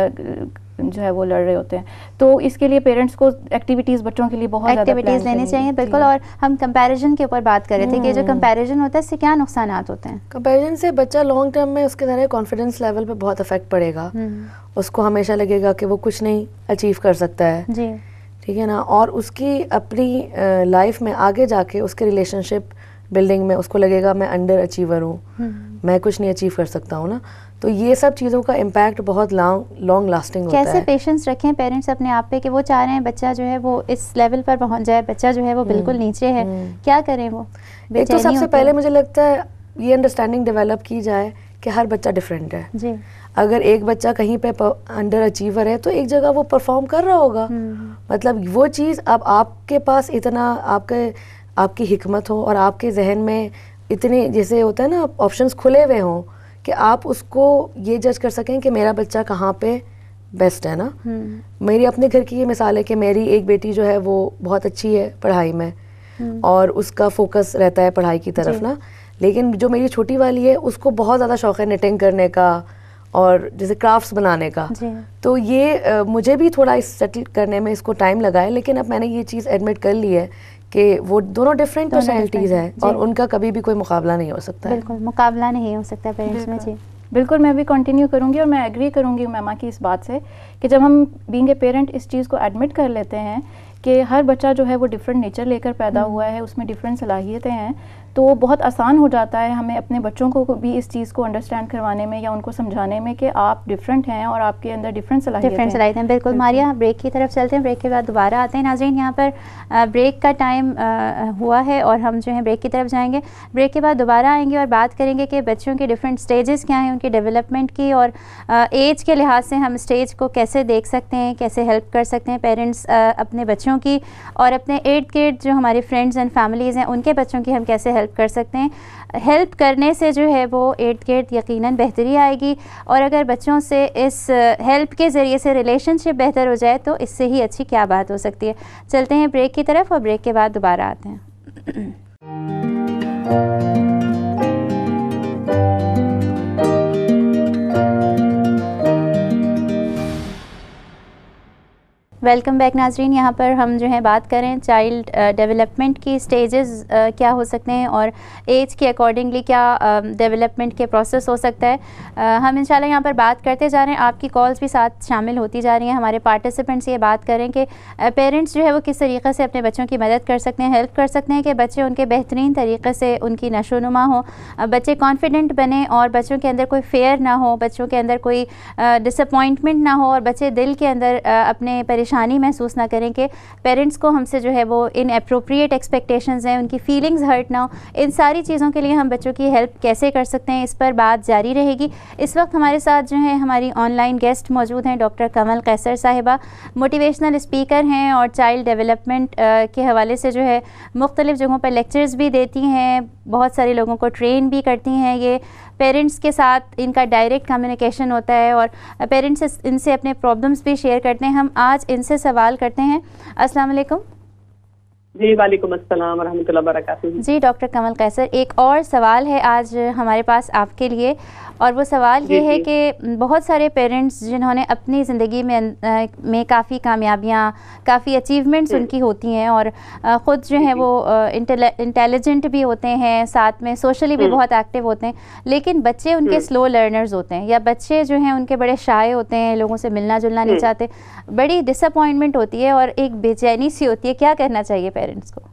आ, जो है वो लड़ रहे होते हैं। तो इसके लिए पेरेंट्स को एक्टिविटीज़ बच्चों के लिए बहुत ज़्यादा एक्टिविटीज़ लेनी चाहिए। बिल्कुल। और हम कंपैरिजन के ऊपर बात कर रहे थे कि जो कंपैरिजन होता है इससे क्या नुकसानात होते हैं? कंपैरिजन से बच्चा लॉन्ग टर्म में उसके सारे कॉन्फिडेंस लेवल पे बहुत इफेक्ट पड़ेगा। उसको हमेशा लगेगा कि वो कुछ नहीं अचीव कर सकता है जी, ठीक है ना। और उसकी अपनी लाइफ में आगे जाके उसके रिलेशनशिप बिल्डिंग में उसको लगेगा मैं अंडर अचीवर हूँ, मैं कुछ नहीं अचीव कर सकता हूँ ना। तो ये सब चीज़ों का इम्पैक्ट बहुत लॉन्ग लॉन्ग लास्टिंग होता है। कैसे पेशेंस रखें पेरेंट्स अपने आप पे कि वो चाह रहे हैं बच्चा जो है वो इस लेवल पर पहुंच जाए, बच्चा जो है वो बिल्कुल नीचे है, क्या करें वो? एक तो सबसे पहले मुझे लगता है ये अंडरस्टैंडिंग डेवलप की जाए कि हर बच्चा डिफरेंट है जी। अगर एक बच्चा कहीं पे अंडर अचीवर है तो एक जगह वो परफॉर्म कर रहा होगा, मतलब वो चीज़ अब आपके पास इतना आपके आपकी हिकमत हो और आपके जहन में इतने जैसे होता है ना ऑप्शंस खुले हुए हों कि आप उसको ये जज कर सकें कि मेरा बच्चा कहाँ पे बेस्ट है ना। मेरी अपने घर की ये मिसाल है कि मेरी एक बेटी जो है वो बहुत अच्छी है पढ़ाई में और उसका फोकस रहता है पढ़ाई की तरफ ना, लेकिन जो मेरी छोटी वाली है उसको बहुत ज़्यादा शौक़ है निटिंग करने का और जैसे क्राफ्ट्स बनाने का। तो ये आ, मुझे भी थोड़ा इस सेटल करने में इसको टाइम लगा है, लेकिन अब मैंने ये चीज़ एडमिट कर ली है कि वो दोनों डिफरेंट पर्सनैलिटीज़ हैं और उनका कभी भी कोई मुकाबला नहीं हो सकता। बिल्कुल मुकाबला नहीं हो सकता पेरेंट्स में जी। बिल्कुल, मैं भी कंटिन्यू करूंगी और मैं एग्री करूंगी मैमा की इस बात से कि जब हम बीइंग ए पेरेंट इस चीज़ को एडमिट कर लेते हैं कि हर बच्चा जो है वो डिफरेंट नेचर लेकर पैदा हुआ है, उसमें डिफरेंट सलाहियतें हैं, तो बहुत आसान हो जाता है हमें अपने बच्चों को भी इस चीज़ को अंडरस्टैंड करवाने में या उनको समझाने में कि आप डिफरेंट हैं और आपके अंदर डिफरेंट सलाहियतें डिफरेंट सलाहियतें हैं। बिल्कुल मारिया, ब्रेक की तरफ चलते हैं, ब्रेक के बाद दोबारा आते हैं। नाज़रीन, यहाँ पर ब्रेक का टाइम हुआ है और हम जो है ब्रेक की तरफ जाएंगे। ब्रेक के बाद दोबारा आएंगे और बात करेंगे कि बच्चों के डिफरेंट स्टेजेस क्या हैं उनकी डेवलपमेंट की, और एज के लिहाज से हम स्टेज को कैसे देख सकते हैं, कैसे हेल्प कर सकते हैं पेरेंट्स अपने बच्चों की, और अपने इर्द गिर्द जो हमारे फ्रेंड्स एंड फैमिलीज़ हैं उनके बच्चों की हम कैसे हेल्प कर सकते हैं। हेल्प करने से जो है वो इर्द गिर्द यकीनन बेहतरी आएगी, और अगर बच्चों से इस हेल्प के ज़रिए से रिलेशनशिप बेहतर हो जाए तो इससे ही अच्छी क्या बात हो सकती है। चलते हैं ब्रेक की तरफ और ब्रेक के बाद दोबारा आते हैं। वेलकम बैक नाजरीन। यहाँ पर हम जो है बात करें चाइल्ड डेवलपमेंट की स्टेजेस क्या हो सकते हैं और एज के अकॉर्डिंगली क्या डेवलपमेंट के प्रोसेस हो सकता है। uh, हम इंशाल्लाह यहाँ पर बात करते जा रहे हैं, आपकी कॉल्स भी साथ शामिल होती जा रही हैं। हमारे पार्टिसिपेंट्स ये बात करें कि पेरेंट्स जो है वो किस तरीके से अपने बच्चों की मदद कर सकते हैं, हेल्प कर सकते हैं कि बच्चे उनके बेहतरीन तरीके से उनकी नशोनुमा हो, बच्चे कॉन्फिडेंट बने और बच्चों के अंदर कोई फेयर ना हो, बच्चों के अंदर कोई डिसअपॉइंटमेंट ना हो और बच्चे दिल के अंदर uh, अपने परेशानी महसूस ना करें कि पेरेंट्स को हमसे जो है वो इन अप्रोप्रिएट एक्सपेक्टेशंस हैं, उनकी फीलिंग्स हर्ट ना हो। इन सारी चीज़ों के लिए हम बच्चों की हेल्प कैसे कर सकते हैं, इस पर बात जारी रहेगी। इस वक्त हमारे साथ जो है हमारी ऑनलाइन गेस्ट मौजूद हैं, डॉक्टर कमल कैसर साहिबा, मोटिवेशनल स्पीकर हैं और चाइल्ड डेवलपमेंट के हवाले से जो है मुख्तलिफ़ जगहों पर लेक्चर्स भी देती हैं, बहुत सारे लोगों को ट्रेन भी करती हैं। ये पेरेंट्स के साथ इनका डायरेक्ट कम्युनिकेशन होता है और पेरेंट्स इनसे अपने प्रॉब्लम्स भी शेयर करते हैं। हम आज इनसे सवाल करते हैं। अस्सलाम वालेकुम। जी वालेकुम अस्सलाम वरहमतुल्लाहि वबरकातुहू। जी डॉक्टर कमल कैसर, एक और सवाल है आज हमारे पास आपके लिए और वो सवाल ये है कि बहुत सारे पेरेंट्स जिन्होंने अपनी ज़िंदगी में में काफ़ी कामयाबियाँ, काफ़ी अचीवमेंट्स उनकी होती हैं और ख़ुद जो है वो इंटेलिजेंट भी होते हैं, साथ में सोशली भी बहुत एक्टिव होते हैं, लेकिन बच्चे उनके स्लो लर्नर्स होते हैं या बच्चे जो हैं उनके बड़े शाय होते हैं, लोगों से मिलना जुलना नहीं चाहते, बड़ी डिसअपॉइंटमेंट होती है और एक बेचैनी सी होती है। क्या करना चाहिए पेरेंट्स को?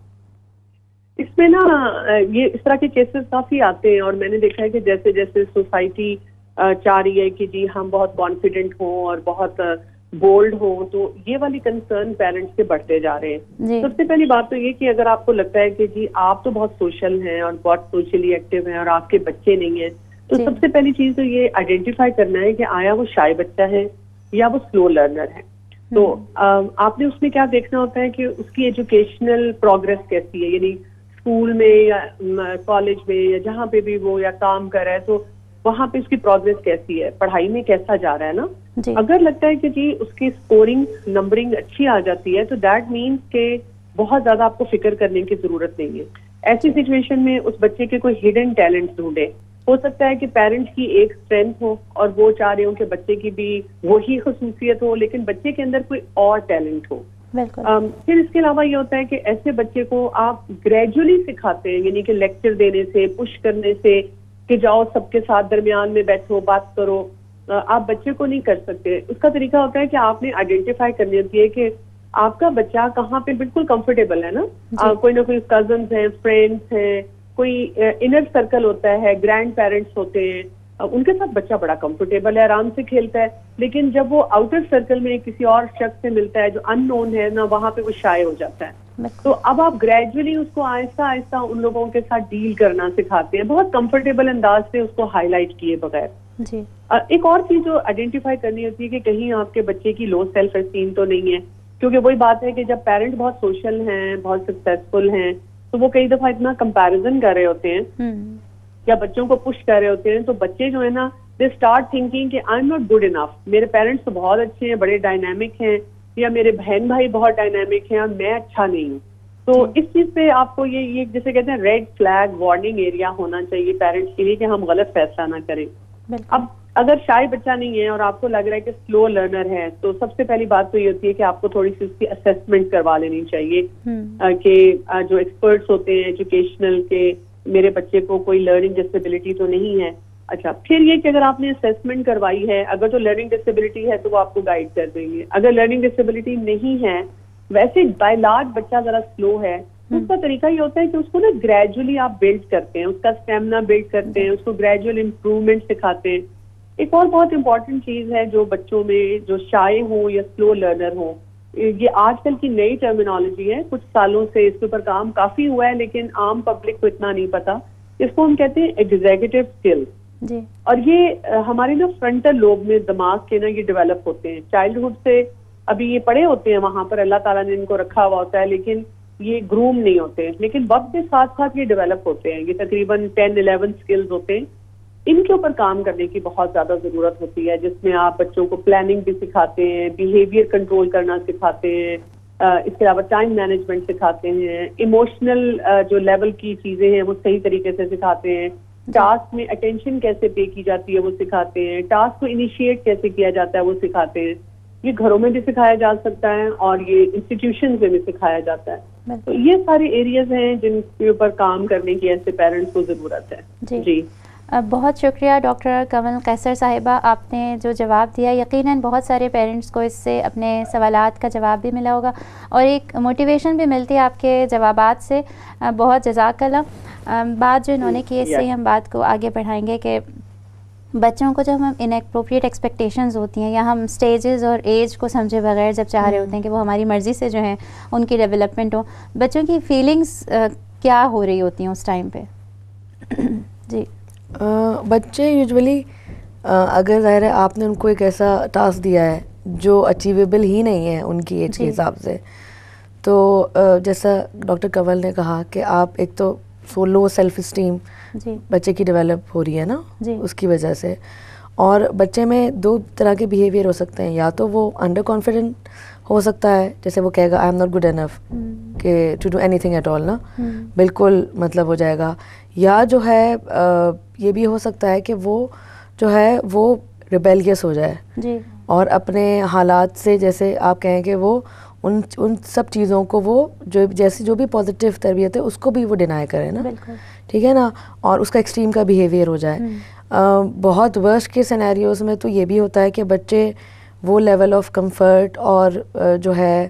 इसमें ना ये इस तरह के केसेस काफी आते हैं और मैंने देखा है कि जैसे जैसे सोसाइटी चाह रही है कि जी हम बहुत कॉन्फिडेंट हों और बहुत बोल्ड हों, तो ये वाली कंसर्न पेरेंट्स के बढ़ते जा रहे हैं। सबसे पहली बात तो ये कि अगर आपको लगता है कि जी आप तो बहुत सोशल हैं और बहुत सोशली एक्टिव हैं और आपके बच्चे नहीं हैं, तो सबसे पहली चीज तो ये आइडेंटिफाई करना है कि आया वो शाय बच्चा है या वो स्लो लर्नर है। तो आपने उसमें क्या देखना होता है कि उसकी एजुकेशनल प्रोग्रेस कैसी है, यानी स्कूल में या कॉलेज में या जहाँ पे भी वो या काम कर रहा है तो वहाँ पे उसकी प्रोग्रेस कैसी है, पढ़ाई में कैसा जा रहा है ना। अगर लगता है कि जी उसकी स्कोरिंग नंबरिंग अच्छी आ जाती है तो दैट मीन्स के बहुत ज्यादा आपको फिक्र करने की जरूरत नहीं है। ऐसी सिचुएशन में उस बच्चे के कोई हिडन टैलेंट ढूंढे। हो सकता है कि पेरेंट्स की एक स्ट्रेंथ हो और वो चाह रहे हो कि बच्चे की भी वही खसूसियत हो, लेकिन बच्चे के अंदर कोई और टैलेंट हो। um, फिर इसके अलावा ये होता है कि ऐसे बच्चे को आप ग्रेजुअली सिखाते हैं, यानी कि लेक्चर देने से, पुश करने से कि जाओ सबके साथ दरमियान में बैठो, बात करो, आप बच्चे को नहीं कर सकते। उसका तरीका होता है कि आपने आइडेंटिफाई करनी होती है कि आपका बच्चा कहाँ पे बिल्कुल कंफर्टेबल है ना। आ, कोई ना कोई कजन्स हैं, फ्रेंड्स हैं, कोई इनर सर्कल होता है, ग्रैंड पेरेंट्स होते हैं, उनके साथ बच्चा बड़ा कंफर्टेबल है, आराम से खेलता है। लेकिन जब वो आउटर सर्कल में किसी और शख्स से मिलता है जो अननोन है ना, वहां पे वो शाय हो जाता है। तो अब आप ग्रेजुअली उसको आहिस्ता आहिस्ता उन लोगों के साथ डील करना सिखाते हैं, बहुत कंफर्टेबल अंदाज से उसको हाईलाइट किए बगैर। जी। एक और चीज जो आइडेंटिफाई करनी होती है कि कहीं आपके बच्चे की लो सेल्फ एस्टीम तो नहीं है, क्योंकि वही बात है कि जब पेरेंट बहुत सोशल हैं, बहुत सक्सेसफुल हैं, तो वो कई दफा इतना कंपैरिजन कर रहे होते हैं या बच्चों को पुश कर रहे होते हैं, तो बच्चे जो है ना दे स्टार्ट थिंकिंग कि I am not good enough, मेरे पेरेंट्स तो बहुत अच्छे हैं, बड़े डायनामिक हैं, या मेरे बहन भाई बहुत डायनामिक हैं और मैं अच्छा नहीं हूँ। तो इस चीज पे आपको ये ये जैसे कहते हैं रेड फ्लैग वार्निंग एरिया होना चाहिए पेरेंट्स के लिए कि हम गलत फैसला ना करें। अब अगर शाय बच्चा नहीं है और आपको लग रहा है कि स्लो लर्नर है, तो सबसे पहली बात तो ये होती है कि आपको थोड़ी सी उसकी असेसमेंट करवा लेनी चाहिए कि जो एक्सपर्ट्स होते हैं एजुकेशनल के, मेरे बच्चे को कोई लर्निंग डिसेबिलिटी तो नहीं है। अच्छा, फिर ये कि अगर आपने असेसमेंट करवाई है, अगर तो लर्निंग डिसेबिलिटी है तो वो आपको गाइड कर देंगे। अगर लर्निंग डिसेबिलिटी नहीं है, वैसे बाय लार्ज बच्चा जरा स्लो है, तो उसका तरीका ये होता है कि उसको ना ग्रेजुअली आप बिल्ड करते हैं, उसका स्टेमिना बिल्ड करते हैं, उसको ग्रेजुअल इम्प्रूवमेंट सिखाते हैं। एक और बहुत इंपॉर्टेंट चीज है जो बच्चों में जो शाय हो या स्लो लर्नर हो, ये आजकल की नई टर्मिनोलॉजी है, कुछ सालों से इसके ऊपर काम काफी हुआ है लेकिन आम पब्लिक को इतना नहीं पता। इसको हम कहते हैं एग्जीक्यूटिव स्किल्स। जी। और ये हमारे ना फ्रंटल लोब में दिमाग के ना ये डेवलप होते हैं चाइल्डहुड से। अभी ये पड़े होते हैं वहां पर, अल्लाह ताला ने इनको रखा हुआ होता है, लेकिन ये ग्रूम नहीं होते, लेकिन वक्त के साथ साथ ये डेवलप होते हैं। ये तकरीबन टेन इलेवन स्किल्स होते हैं, इनके ऊपर काम करने की बहुत ज्यादा जरूरत होती है, जिसमें आप बच्चों को प्लानिंग भी सिखाते हैं, बिहेवियर कंट्रोल करना सिखाते हैं, इसके अलावा टाइम मैनेजमेंट सिखाते हैं, इमोशनल जो लेवल की चीजें हैं वो सही तरीके से सिखाते हैं, टास्क में अटेंशन कैसे पे की जाती है वो सिखाते हैं, टास्क को इनिशिएट कैसे किया जाता है वो सिखाते हैं। ये घरों में भी सिखाया जा सकता है और ये इंस्टीट्यूशन में भी सिखाया जाता है। तो ये सारे एरियाज हैं जिनके ऊपर काम करने की ऐसे पेरेंट्स को ज़रूरत है। जी, जी। बहुत शुक्रिया डॉक्टर कमल कैसर साहिबा, आपने जो जवाब दिया यकीनन बहुत सारे पेरेंट्स को इससे अपने सवालात का जवाब भी मिला होगा और एक मोटिवेशन भी मिलती है आपके जवाबात से। बहुत जज़ाकल्लाह। बात जो इन्होंने की इससे ही हम बात को आगे बढ़ाएंगे कि बच्चों को जब हम इनएप्रोप्रिएट एक्सपेक्टेशंस होती हैं या हम स्टेजेस और एज को समझे बगैर जब चाह रहे होते हैं कि वो हमारी मर्ज़ी से जो है उनकी डेवलपमेंट हो, बच्चों की फीलिंग्स क्या हो रही होती हैं उस टाइम पे? जी, Uh, बच्चे यूजुअली uh, अगर ज़ाहिर है आपने उनको एक ऐसा टास्क दिया है जो अचीवेबल ही नहीं है उनकी एज के हिसाब से, तो uh, जैसा डॉक्टर कंवल ने कहा कि आप एक तो सो लो सेल्फ इस्टीम बच्चे की डेवलप हो रही है ना उसकी वजह से, और बच्चे में दो तरह के बिहेवियर हो सकते हैं। या तो वो अंडर कॉन्फिडेंट हो सकता है, जैसे वो कहेगा I am not good enough कि to do anything at all ना, बिल्कुल मतलब हो जाएगा। या जो है आ, ये भी हो सकता है कि वो जो है वो रिबेलियस हो जाए जी। और अपने हालात से, जैसे आप कहें कि वो उन उन सब चीज़ों को वो जो जैसी जो भी पॉजिटिव तरबियत है उसको भी वो डिनाई करे ना, ठीक है ना, और उसका एक्सट्रीम का बिहेवियर हो जाए। आ, बहुत वर्स्ट के सिनेरियोज में तो ये भी होता है कि बच्चे वो लेवल ऑफ कंफर्ट और जो है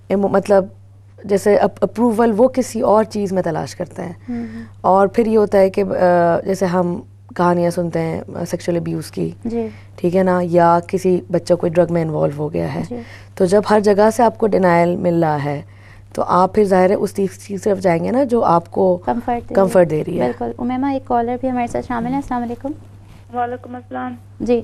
मतलब जैसे अप्रूवल वो किसी और चीज़ में तलाश करते हैं। और फिर ये होता है कि जैसे हम कहानियाँ सुनते हैं सेक्सुअल अब्यूज़ की, ठीक है ना, या किसी बच्चा कोई ड्रग में इन्वॉल्व हो गया है, तो जब हर जगह से आपको डिनाइल मिल रहा है तो आप फिर ज़ाहिर है उस चीज़ की तरफ जाएंगे ना जो आपको कंफर्ट कंफर्ट दे रही है। बिल्कुल। उमैमा, एक कॉलर भी हमारे साथ शामिल है। अस्सलाम वालेकुम। वालेकुम अस्सलाम। जी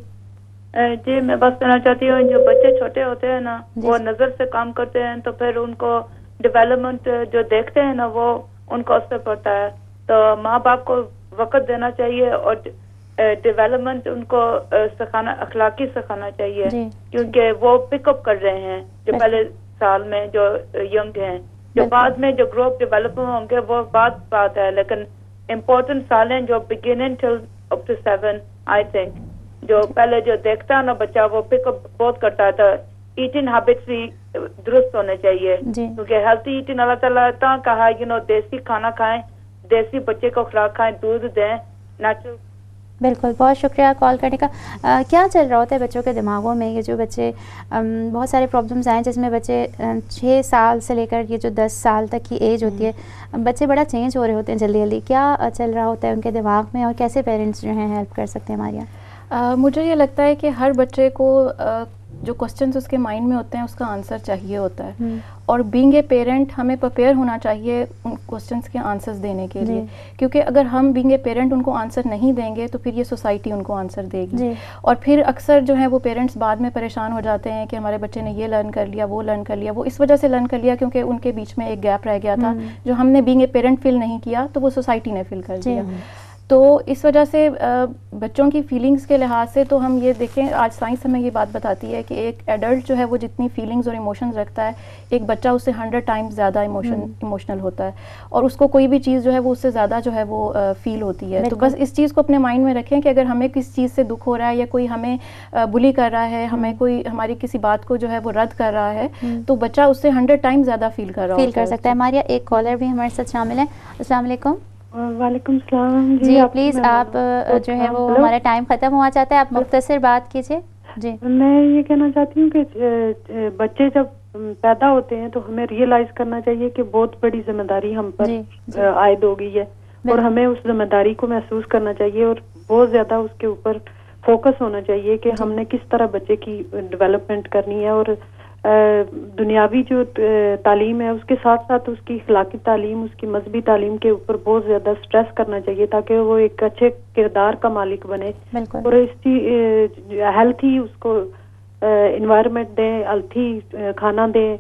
जी, मैं बस कहना चाहती हूँ, जो बच्चे छोटे होते हैं ना वो नज़र से काम करते हैं, तो फिर उनको डेवलपमेंट जो देखते हैं ना वो उनको असर पड़ता है। तो माँ बाप को वक्त देना चाहिए और डेवलपमेंट उनको सिखाना, अखलाकी सिखाना चाहिए, क्योंकि वो पिकअप कर रहे हैं जो पहले साल में जो यंग हैं, जो बाद में जो ग्रोथ डेवलप होंगे वो बात बात है, लेकिन इम्पोर्टेंट साल हैं जो beginning till up to seven. I think जो पहले जो देखता है ना बच्चा वो पिकअप बहुत करता था। ईटिंग हैबिट्स भी दुरुस्त होने चाहिए, क्योंकि हेल्थी ईटिंग अल्लाह ताला ने कहा, यू नो, देसी खाना खाएं, देसी बच्चे को खुराक खाएं, दूध दें, नेचुरल। बिल्कुल, बहुत शुक्रिया कॉल करने का। आ, क्या चल रहा होता है बच्चों के दिमागों में? ये जो बच्चे आम, बहुत सारे प्रॉब्लम्स आए जिसमें बच्चे छः साल से लेकर ये जो दस साल तक की एज होती है, बच्चे बड़ा चेंज हो रहे होते हैं जल्दी जल्दी। क्या चल रहा होता है उनके दिमाग में और कैसे पेरेंट्स जो हैं हेल्प कर सकते हैं हमारे यहाँ? मुझे ये लगता है कि हर बच्चे को आ, जो क्वेश्चंस उसके माइंड में होते हैं उसका आंसर चाहिए होता है, और बीइंग ए पेरेंट हमें प्रिपेयर होना चाहिए उन क्वेश्चंस के आंसर्स देने के लिए, क्योंकि अगर हम बीइंग ए पेरेंट उनको आंसर नहीं देंगे तो फिर ये सोसाइटी उनको आंसर देगी, और फिर अक्सर जो है वो पेरेंट्स बाद में परेशान हो जाते हैं कि हमारे बच्चे ने ये लर्न कर लिया, वो लर्न कर लिया। वो इस वजह से लर्न कर लिया क्योंकि उनके बीच में एक गैप रह गया था जो हमने बीइंग ए पेरेंट फिल नहीं किया, तो वो सोसाइटी ने फिल कर दिया। तो इस वजह से बच्चों की फीलिंग्स के लिहाज से तो हम ये देखें, आज साइंस हमें ये बात बताती है कि एक एडल्ट जो है वो जितनी फीलिंग्स और इमोशंस रखता है, एक बच्चा उससे हंड्रेड टाइम्स ज़्यादा इमोशन इमोशनल होता है, और उसको कोई भी चीज़ जो है वो उससे ज़्यादा जो है वो फील होती है। तो बस इस चीज़ को अपने माइंड में रखें कि अगर हमें किसी चीज़ से दुख हो रहा है या कोई हमें बुली कर रहा है, हमें कोई हमारी किसी बात को जो है वो रद्द कर रहा है, तो बच्चा उससे हंड्रेड टाइम्स ज़्यादा फील कर रहा फील कर सकता है। हमारे एक कॉलर भी हमारे साथ शामिल है। अस्सलाम वालेकुम। वालेकुम सलाम जी, जी प्लीज़ आप जो है वो हमारा टाइम ख़त्म हुआ चाहता है, आप मुख्तसर बात कीजिए। जी, मैं ये कहना चाहती हूँ कि बच्चे जब पैदा होते हैं तो हमें रियलाइज करना चाहिए कि बहुत बड़ी जिम्मेदारी हम पर आयद हो गई है, और हमें उस जिम्मेदारी को महसूस करना चाहिए और बहुत ज़्यादा उसके ऊपर फोकस होना चाहिए कि हमने किस तरह बच्चे की डेवलपमेंट करनी है, और दुनियावी जो तालीम है उसके साथ साथ उसकी अखलाकी तालीम, उसकी मजहबी तालीम के ऊपर बहुत ज़्यादा स्ट्रेस करना चाहिए ताकि वो एक अच्छे किरदार का मालिक बने, और इसकी हेल्थी उसको इन्वायरमेंट दें, हेल्थी खाना दें,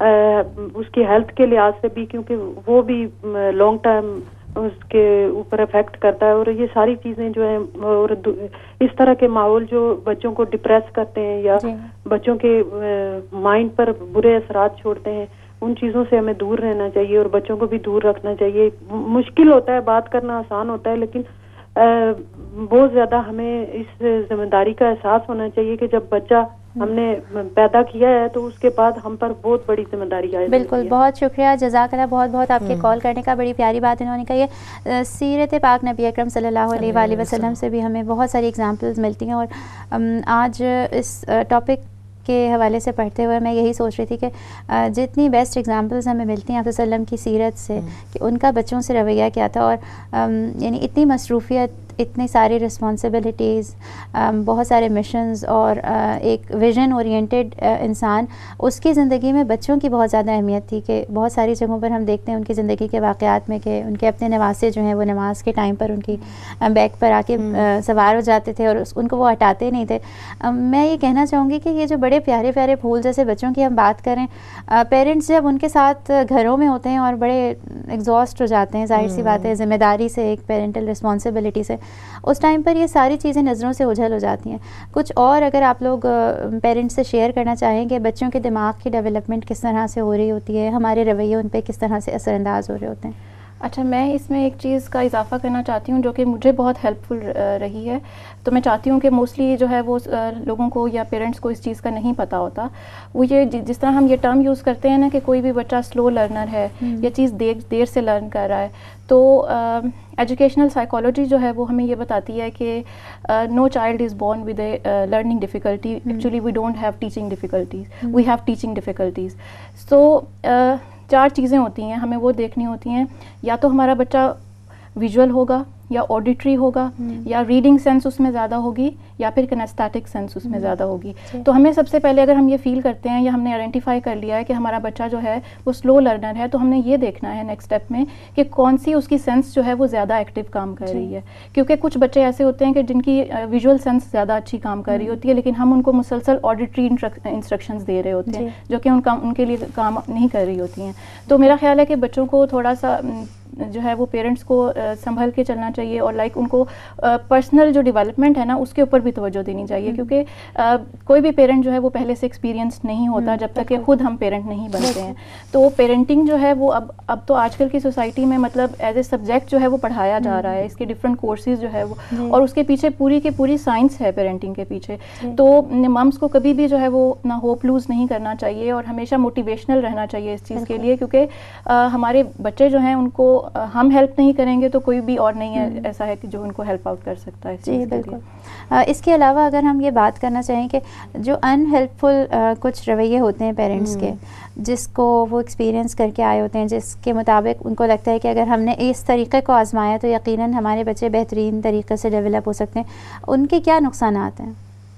उसकी हेल्थ के लिहाज से भी, क्योंकि वो भी लॉन्ग टर्म उसके ऊपर इफेक्ट करता है। और ये सारी चीजें जो है, और इस तरह के माहौल जो बच्चों को डिप्रेस करते हैं या बच्चों के माइंड पर बुरे असरात छोड़ते हैं, उन चीजों से हमें दूर रहना चाहिए और बच्चों को भी दूर रखना चाहिए। मुश्किल होता है, बात करना आसान होता है, लेकिन बहुत ज्यादा हमें इस जिम्मेदारी का एहसास होना चाहिए कि जब बच्चा हमने पैदा किया है, तो उसके बाद हम पर बहुत बड़ी जिम्मेदारी है। बिल्कुल, बहुत शुक्रिया, जज़ाकल्लाह बहुत बहुत आपके कॉल करने का। बड़ी प्यारी बात इन्होंने कही है। सीरत पाक नबी अकरम सल्लल्लाहु अलैहि वसल्लम से भी हमें बहुत सारी एग्जांपल्स मिलती हैं, और आज इस टॉपिक के हवाले से पढ़ते हुए मैं यही सोच रही थी कि जितनी बेस्ट एग्जांपल्स हमें मिलती हैं आप सल्लम की सीरत से कि उनका बच्चों से रवैया क्या था, और यानी इतनी मसरूफियत, इतनी सारी रिस्पॉन्सिबिलिटीज़, बहुत सारे मिशंस, और एक विजन ओरिएंटेड इंसान, उसकी ज़िंदगी में बच्चों की बहुत ज़्यादा अहमियत थी कि बहुत सारी जगहों पर हम देखते हैं उनकी ज़िंदगी के वाक़यात में कि उनके अपने नवासे जो हैं वो नमाज के टाइम पर उनकी बैग पर आके सवार हो जाते थे और उनको वो हटाते नहीं थे। मैं ये कहना चाहूँगी कि ये जो बड़े प्यारे प्यारे फूल जैसे बच्चों की हम बात करें, पेरेंट्स जब उनके साथ घरों में होते हैं और बड़े एग्जॉस्ट हो जाते हैं, जाहिर सी बात है ज़िम्मेदारी से, एक पेरेंटल रिस्पॉन्सिबिलिटी से, उस टाइम पर ये सारी चीज़ें नज़रों से ओझल हो जाती हैं। कुछ और अगर आप लोग पेरेंट्स से शेयर करना चाहें कि बच्चों के दिमाग की डेवलपमेंट किस तरह से हो रही होती है, हमारे रवैये उन पर किस तरह से असरअंदाज हो रहे होते हैं। अच्छा, मैं इसमें एक चीज़ का इजाफ़ा करना चाहती हूँ जो कि मुझे बहुत हेल्पफुल रही है। तो मैं चाहती हूँ कि मोस्टली जो है वो लोगों को या पेरेंट्स को इस चीज़ का नहीं पता होता। वो ये जिस तरह हम ये टर्म यूज़ करते हैं ना कि कोई भी बच्चा स्लो लर्नर है या चीज़ देर देर से लर्न कर रहा है, तो एजुकेशनल साइकोलॉजी जो है वो हमें ये बताती है कि no child is born with a learning difficulty, actually we don't have teaching difficulties, we have teaching difficulties. So चार चीज़ें होती हैं, हमें वो देखनी होती हैं, या तो हमारा बच्चा विजुअल होगा, या ऑडिटरी होगा, या रीडिंग सेंस उसमें ज़्यादा होगी, या फिर किनेस्थेटिक सेंस उसमें ज़्यादा होगी। तो हमें सबसे पहले अगर हम ये फील करते हैं या हमने आइडेंटिफाई कर लिया है कि हमारा बच्चा जो है वो स्लो लर्नर है, तो हमने ये देखना है नेक्स्ट स्टेप में कि कौन सी उसकी सेंस जो है वो ज़्यादा एक्टिव काम कर रही है। क्योंकि कुछ बच्चे ऐसे होते हैं कि जिनकी विजुअल सेंस ज़्यादा अच्छी काम कर रही होती है, लेकिन हम उनको मुसलसल ऑडिटरी इंस्ट्रक्शंस दे रहे होते हैं जो कि उनका उनके लिए काम नहीं कर रही होती हैं। तो मेरा ख्याल है कि बच्चों को थोड़ा सा जो है वो पेरेंट्स को संभल के चलना चाहिए, और लाइक उनको पर्सनल जो डेवलपमेंट है ना उसके ऊपर भी तवज्जो देनी चाहिए, क्योंकि कोई भी पेरेंट जो है वो पहले से एक्सपीरियंस नहीं होता जब तक कि खुद हम पेरेंट नहीं बनते हैं। तो पेरेंटिंग जो है वो अब अब तो आजकल की सोसाइटी में मतलब एज ए सब्जेक्ट जो है वो पढ़ाया जा रहा है, इसके डिफरेंट कोर्सेज जो है वो, और उसके पीछे पूरी के पूरी साइंस है पेरेंटिंग के पीछे। तो मम्स को कभी भी जो है वो अपना होप लूज़ नहीं करना चाहिए और हमेशा मोटिवेशनल रहना चाहिए इस चीज़ के लिए, क्योंकि हमारे बच्चे जो हैं उनको हम हेल्प नहीं करेंगे तो कोई भी और नहीं है ऐसा है कि जो उनको हेल्प आउट कर सकता है। जी बिल्कुल। इसके अलावा अगर हम ये बात करना चाहें कि जो अनहेल्पफुल कुछ रवैये होते हैं पेरेंट्स के, जिसको वो एक्सपीरियंस करके आए होते हैं, जिसके मुताबिक उनको लगता है कि अगर हमने इस तरीक़े को आजमाया तो यकीनन हमारे बच्चे बेहतरीन तरीक़े से डेवलप हो सकते हैं, उनके क्या नुकसान हैं?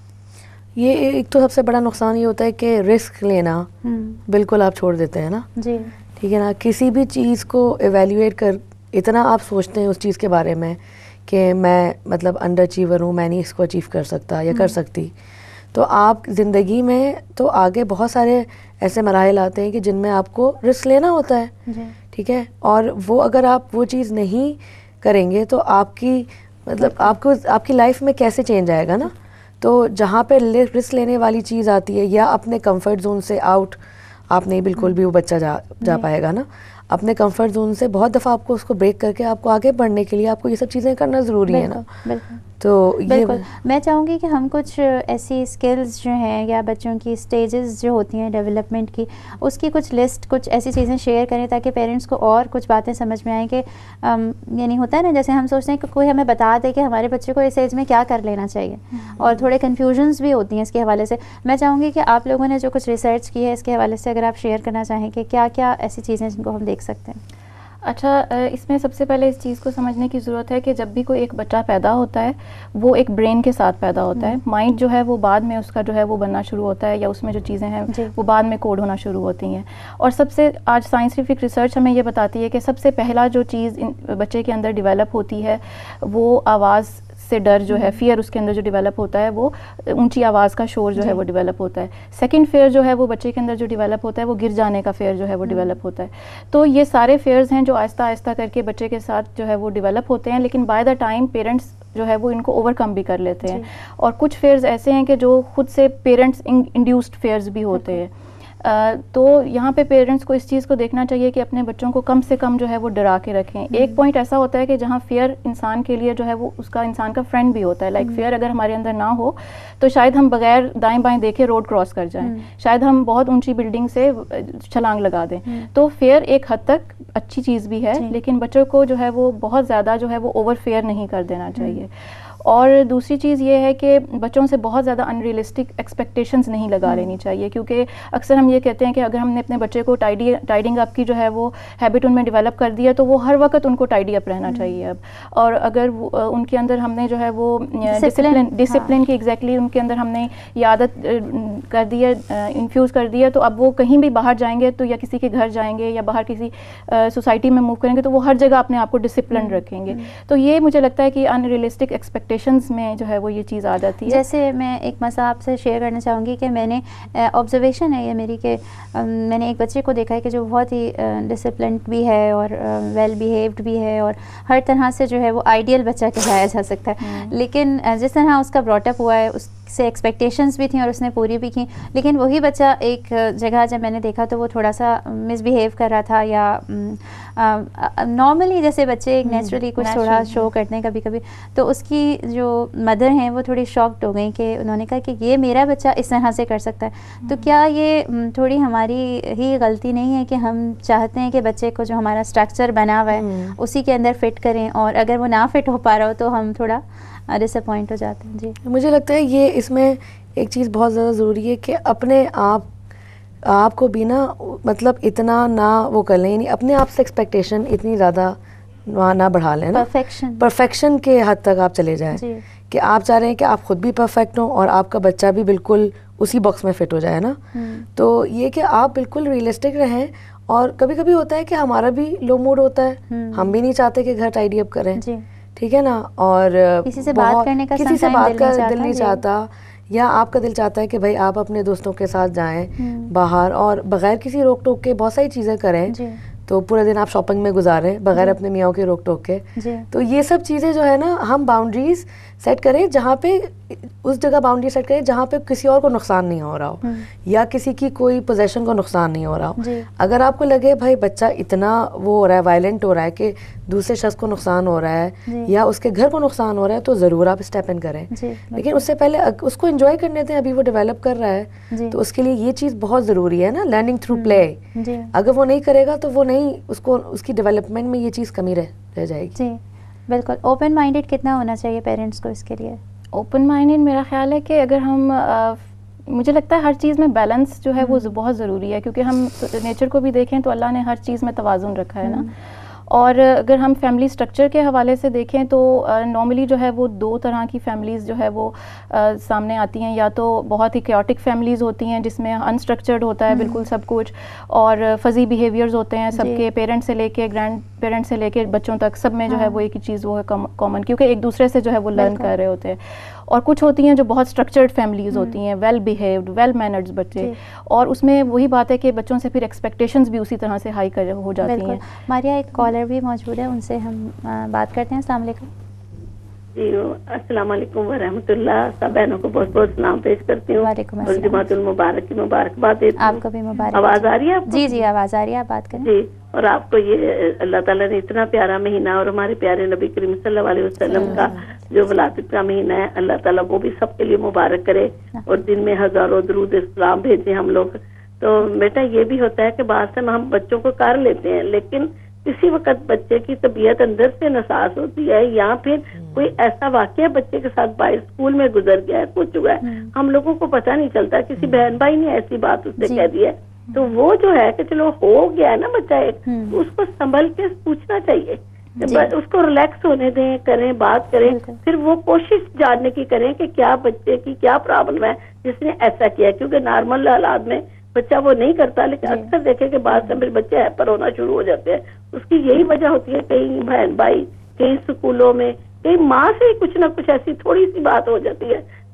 ये एक तो सबसे बड़ा नुकसान ये होता है कि रिस्क लेना बिल्कुल आप छोड़ देते हैं ना। जी ठीक है ना। किसी भी चीज़ को एवेल्यूएट कर इतना आप सोचते हैं उस चीज़ के बारे में कि मैं मतलब अंडर अचीवर हूँ, मैं नहीं इसको अचीव कर सकता या कर सकती, तो आप ज़िंदगी में तो आगे बहुत सारे ऐसे मराहल आते हैं कि जिनमें आपको रिस्क लेना होता है। ठीक है। और वो अगर आप वो चीज़ नहीं करेंगे तो आपकी मतलब आपको आपकी लाइफ में कैसे चेंज आएगा ना। तो जहाँ पे रिस्क लेने वाली चीज़ आती है, या अपने कंफर्ट जोन से आउट आप नहीं बिल्कुल भी वो बच्चा जा जा पाएगा ना। अपने कंफर्ट जोन से बहुत दफ़ा आपको उसको ब्रेक करके आपको आगे बढ़ने के लिए आपको ये सब चीज़ें करना ज़रूरी है ना। बिल्कुल। तो बिल्कुल मैं चाहूँगी कि हम कुछ ऐसी स्किल्स जो हैं या बच्चों की स्टेजेस जो होती हैं डेवलपमेंट की, उसकी कुछ लिस्ट, कुछ ऐसी चीज़ें शेयर करें ताकि पेरेंट्स को और कुछ बातें समझ में आएँ कि यानी होता है ना, जैसे हम सोचते हैं कि कोई हमें बता दे कि हमारे बच्चे को इस एज में क्या कर लेना चाहिए, और थोड़े कन्फ्यूजन्स भी होती हैं इसके हवाले से। मैं चाहूँगी कि आप लोगों ने जो कुछ रिसर्च की है इसके हवाले से अगर आप शेयर करना चाहें कि क्या क्या ऐसी चीज़ें जिनको हम देख सकते हैं। अच्छा, इसमें सबसे पहले इस चीज़ को समझने की ज़रूरत है कि जब भी कोई एक बच्चा पैदा होता है वो एक ब्रेन के साथ पैदा होता है। माइंड जो है वो बाद में उसका जो है वो बनना शुरू होता है, या उसमें जो चीज़ें हैं वो बाद में कोड होना शुरू होती हैं। और सबसे आज साइंटिफिक रिसर्च हमें ये बताती है कि सबसे पहला जो चीज़ बच्चे के अंदर डिवेलप होती है वो आवाज़ से डर जो है, फियर उसके अंदर जो डेवलप होता है वो ऊंची आवाज़ का शोर जो है वो डेवलप होता है। सेकंड फेयर जो है वो बच्चे के अंदर जो डेवलप होता है वो गिर जाने का फेयर जो है वो डेवलप होता है। तो ये सारे फेयर्स हैं जो आहिस्ता आहिस्ता करके बच्चे के साथ जो है वो डेवलप होते हैं, लेकिन बाय द टाइम पेरेंट्स जो है वो इनको ओवरकम भी कर लेते हैं। और कुछ फेयर्स ऐसे हैं कि जो खुद से पेरेंट्स इंड्यूस्ड फेयर्स भी होते हैं। तो यहाँ पे पेरेंट्स को इस चीज़ को देखना चाहिए कि अपने बच्चों को कम से कम जो है वो डरा के रखें। एक पॉइंट ऐसा होता है कि जहाँ फेयर इंसान के लिए जो है वो उसका इंसान का फ्रेंड भी होता है। लाइक फेयर अगर हमारे अंदर ना हो तो शायद हम बगैर दाएं बाएं देखे रोड क्रॉस कर जाएं, शायद हम बहुत ऊंची बिल्डिंग से छलांग लगा दें। तो फेयर एक हद तक अच्छी चीज़ भी है, लेकिन बच्चों को जो है वो बहुत ज़्यादा जो है वो ओवर फेयर नहीं कर देना चाहिए। और दूसरी चीज़ ये है कि बच्चों से बहुत ज़्यादा अनरियलिस्टिक एक्सपेक्टेशंस नहीं लगा लेनी चाहिए, क्योंकि अक्सर हम ये कहते हैं कि अगर हमने अपने बच्चे को टाइडी टाइडिंग अप की जो है वो हैबिट उनमें डेवलप कर दिया तो वो हर वक्त उनको टाइडी अप रहना चाहिए अब। और अगर उनके अंदर हमने जो है वो डिसिप्लिन डिसिप्लिन की एग्जैक्टली उनके अंदर हमने ये आदत कर दी है, इन्फ्यूज़ कर दी है, तो अब वो कहीं भी बाहर जाएंगे तो या किसी के घर जाएंगे या बाहर किसी सोसाइटी में मूव करेंगे तो वो हर जगह अपने आप को डिसिप्लिन रखेंगे। तो ये मुझे लगता है कि अनरियलिस्टिक एक्सपेक्टेशन में जो है वो ये चीज़ आ जाती है। जैसे मैं एक मसला आपसे शेयर करना चाहूँगी कि मैंने ऑब्जर्वेशन है ये मेरी कि मैंने एक बच्चे को देखा है कि जो बहुत ही डिसिप्लिन भी है और वेल बिहेव्ड भी है और हर तरह से जो है वो आइडियल बच्चा कहलाया जा सकता है, लेकिन जिस तरह उसका ब्रॉटअप हुआ है उससे एक्सपेक्टेशंस भी थी और उसने पूरी भी की, लेकिन वही बच्चा एक जगह जब मैंने देखा तो वो थोड़ा सा मिसबिहेव कर रहा था या नॉर्मली जैसे बच्चे एक नेचुरली कुछ थोड़ा शो करते हैं कभी कभी, तो उसकी जो मदर हैं वो थोड़ी शॉक्ड हो गई कि उन्होंने कहा कि ये मेरा बच्चा इस तरह से कर सकता है। तो क्या ये थोड़ी हमारी ही गलती नहीं है कि हम चाहते हैं कि बच्चे को जो हमारा स्ट्रक्चर बना हुआ है उसी के अंदर फिट करें, और अगर वो ना फिट हो पा रहा हो तो हम थोड़ा डिसअपॉइंट हो जाते हैं? जी, मुझे लगता है ये इसमें एक चीज़ बहुत ज़्यादा ज़रूरी है कि अपने आप आपको भी ना मतलब इतना ना वो कर लें, यानी अपने आप से एक्सपेक्टेशन इतनी ज़्यादा ना ना बढ़ा लें ना, परफेक्शन परफेक्शन के हद तक आप चले जाएं कि आप चाह रहे हैं कि आप खुद भी परफेक्ट हो और आपका बच्चा भी बिल्कुल उसी बॉक्स में फिट हो जाए ना। तो ये कि आप बिल्कुल रियलिस्टिक रहें, और कभी कभी होता है कि हमारा भी लो मूड होता है, हम भी नहीं चाहते कि घर टाइडी अप करें, ठीक है ना, और किसी से बात करने का किसी से बात का दिल नहीं चाहता, या आपका दिल चाहता है कि भाई आप अपने दोस्तों के साथ जाएं बाहर और बगैर किसी रोक टोक के बहुत सारी चीज़ें करें, तो पूरा दिन आप शॉपिंग में गुजारें बगैर अपने मियाँ के रोक टोक के। तो ये सब चीज़ें जो है ना, हम बाउंड्रीज सेट करें जहाँ पे उस जगह बाउंड्री सेट करें जहाँ पे किसी और को नुकसान नहीं हो रहा हो या किसी की कोई पोजेशन को नुकसान नहीं हो रहा हो। अगर आपको लगे भाई बच्चा इतना वो हो रहा है, वायलेंट हो रहा है कि दूसरे शख्स को नुकसान हो रहा है या उसके घर को नुकसान हो रहा है, तो ज़रूर आप स्टेप इन करें, लेकिन उससे पहले उसको एंजॉय करने दें। अभी वो डेवलप कर रहा है तो उसके लिए ये चीज़ बहुत ज़रूरी है ना, लर्निंग थ्रू प्ले। अगर वो नहीं करेगा तो वो नहीं, उसको उसकी डेवलपमेंट में ये चीज़ कमी रह रह जाएगी। जी बिल्कुल। ओपन माइंडेड कितना होना चाहिए पेरेंट्स को इसके लिए? ओपन माइंडेड मेरा ख्याल है कि अगर हम आ, मुझे लगता है हर चीज़ में बैलेंस जो है वो बहुत ज़रूरी है, क्योंकि हम नेचर को भी देखें तो अल्लाह ने हर चीज़ में तवाज़ुन रखा है ना। और अगर हम फैमिली स्ट्रक्चर के हवाले से देखें तो नॉर्मली जो है वो दो तरह की फैमिलीज़ जो है वो आ, सामने आती हैं। या तो बहुत ही कैओटिक फैमिलीज़ होती हैं जिसमें अनस्ट्रक्चर्ड होता है बिल्कुल सब कुछ, और फजी बिहेवियर्स होते हैं सबके, पेरेंट्स से लेके ग्रैंड पेरेंट्स से लेके बच्चों तक सब में जो है वो एक ही चीज़ वो है कॉमन, क्योंकि एक दूसरे से जो है वो लर्न कर रहे होते हैं। और कुछ होती हैं जो बहुत स्ट्रक्चर्ड फैमिलीज़ होती हैं, वेल बिहेव्ड वेल मैनर्ड बच्चे, और उसमें वही बात है कि बच्चों से फिर एक्सपेक्टेशंस भी उसी तरह से हाई कर हो जाती हैं। मारिया, एक कॉलर भी मौजूद है, उनसे हम आ, बात करते हैं। अस्सलाम वालेकुम। जी अस्सलाम वालेकुम व रहमतुल्लाह। सब बहनों को बहुत बहुत सलाम पेश करती हूँ और जुमातुल मुबारक की मुबारकबाद देती हूँ। आपको भी मुबारक। आवाज़ आ रही है आपको? जी जी आवाज़ आ रही है, आप बात करें। जी, और आपको ये अल्लाह ताला ने इतना प्यारा महीना और हमारे प्यारे नबी करीम सल्लल्लाहु अलैहि वसल्लम का जो विलादत का महीना है, अल्लाह ताला वो भी सबके लिए मुबारक करे और दिन में हजारों दरूद इस्लाम भेजे हम लोग। तो बेटा ये भी होता है कि बाहर से हम बच्चों को कर लेते हैं, लेकिन किसी वक्त बच्चे की तबीयत अंदर से नासाज होती है या फिर कोई ऐसा वाकया बच्चे के साथ बाहर स्कूल में गुजर गया है, कुछ हुआ है, हम लोगों को पता नहीं चलता, किसी बहन भाई ने ऐसी बात उससे कह दी है, तो वो जो है कि चलो हो गया है ना बच्चा एक, तो उसको संभल के पूछना चाहिए, उसको रिलैक्स होने दें, करें बात करें, फिर वो कोशिश जानने की करें कि क्या बच्चे की क्या प्रॉब्लम है जिसने ऐसा किया, क्योंकि नॉर्मल हालात में बच्चा वो नहीं करता, लेकिन अक्सर देखे कि बाद में बच्चे हैपर होना शुरू हो जाते हैं। उसकी यही वजह होती है, कहीं बहन भाई, कहीं स्कूलों में, कहीं माँ से कुछ ना कुछ ऐसी थोड़ी सी बात हो जाती है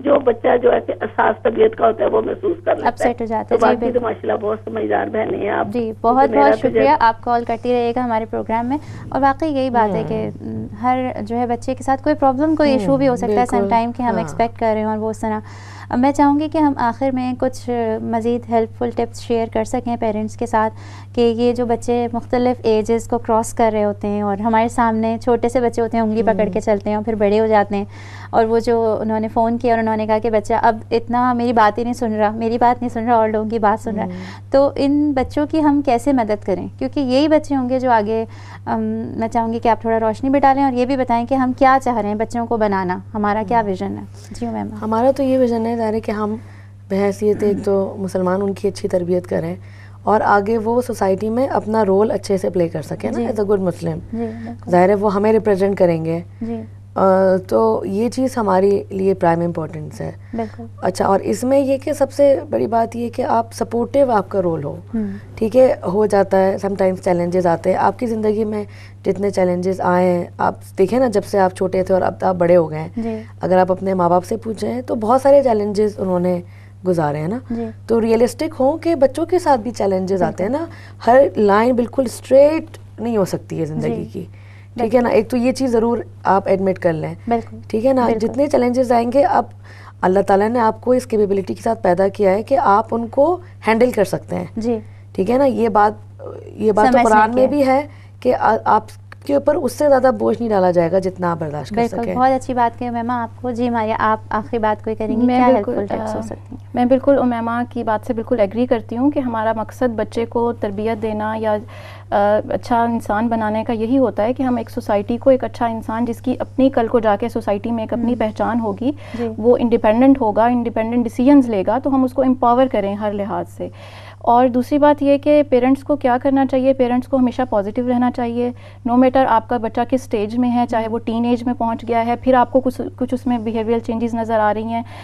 जो बच्चा जो है कि एहसास तबीयत का होता है वो महसूस कर लेता अपसेट हो जाता है। तो बाकी तो माशाल्लाह बहुत समझदार बहनें हैं आप जी, बहुत तो बहुत शुक्रिया। आप कॉल करती रहिएगा हमारे प्रोग्राम में। और वाकई यही बात है कि हर जो है बच्चे के साथ कोई प्रॉब्लम कोई इशू भी हो सकता है सम टाइम कि हम एक्सपेक्ट कर रहे हैं और वो उस तरह। अब मैं चाहूँगी कि हम आखिर में कुछ मज़ीद हेल्पफुल टिप्स शेयर कर सकें पेरेंट्स के साथ कि ये जो बच्चे मुख्तलिफ़ एजेस को क्रॉस कर रहे होते हैं और हमारे सामने छोटे से बच्चे होते हैं, उंगली पकड़ के चलते हैं और फिर बड़े हो जाते हैं, और वो जो उन्होंने फ़ोन किया और उन्होंने कहा कि बच्चा अब इतना मेरी बात ही नहीं सुन रहा, मेरी बात नहीं सुन रहा और लोगों की बात सुन रहा है, तो इन बच्चों की हम कैसे मदद करें? क्योंकि यही बच्चे होंगे जो आगे अम, मैं चाहूँगी कि आप थोड़ा रोशनी भी डालें और ये भी बताएं कि हम क्या चाह रहे हैं बच्चों को बनाना, हमारा क्या विज़न है। जी मैम। हमारा तो ये विज़न है ज़ाहिर है कि हम बहैसियत एक तो मुसलमान उनकी अच्छी तरबियत करें और आगे वो सोसाइटी में अपना रोल अच्छे से प्ले कर सकें ना, एज अ गुड मुस्लिम। ज़ाहिर है वो हमें रिप्रेजेंट करेंगे जी। Uh, तो ये चीज़ हमारे लिए प्राइम इम्पोर्टेंस है। बिल्कुल। अच्छा, और इसमें ये कि सबसे बड़ी बात ये कि आप सपोर्टिव आपका रोल हो। ठीक है, हो जाता है समटाइम्स चैलेंजेस आते हैं आपकी ज़िंदगी में, जितने चैलेंजेस आए हैं आप देखें ना, जब से आप छोटे थे और अब आप बड़े हो गए हैं, अगर आप अपने माँ बाप से पूछें तो बहुत सारे चैलेंजेस उन्होंने गुजारे हैं ना। तो रियलिस्टिक हो कि बच्चों के साथ भी चैलेंजेस आते हैं ना, हर लाइन बिल्कुल स्ट्रेट नहीं हो सकती है ज़िंदगी की। ठीक है ना, एक तो ये चीज़ ज़रूर आप एडमिट कर लें। ठीक है ना, जितने चैलेंजेस आएंगे अब अल्लाह ताला ने आपको इस कैपेबिलिटी के साथ पैदा किया है कि आप उनको हैंडल कर सकते हैं जी। ठीक है ना, ये बात ये बात तो कुरान में भी है कि आप के ऊपर उससे ज़्यादा बोझ नहीं डाला जाएगा जितना आप बर्दाश्त कर सकें। बहुत अच्छी बात कही मैमा आपको। जी मारिया, आप आखिरी बात कोई करेंगी? मैं क्या बिल्कुल हेल्पफुल टिप्स हो सकती हैं? मैं बिल्कुल मैमा की बात से बिल्कुल एग्री करती हूँ कि हमारा मकसद बच्चे को तरबियत देना या आ, अच्छा इंसान बनाने का यही होता है कि हम एक सोसाइटी को एक अच्छा इंसान जिसकी अपनी कल को जाके सोसाइटी में एक अपनी पहचान होगी, वो इंडिपेंडेंट होगा, इंडिपेंडेंट डिसीजंस लेगा, तो हम उसको एम्पावर करें हर लिहाज से। और दूसरी बात ये कि पेरेंट्स को क्या करना चाहिए, पेरेंट्स को हमेशा पॉजिटिव रहना चाहिए, नो मैटर आपका बच्चा किस स्टेज में है, चाहे वो टीन एज में पहुंच गया है, फिर आपको कुछ कुछ उसमें बिहेवियरल चेंजेस नज़र आ रही हैं,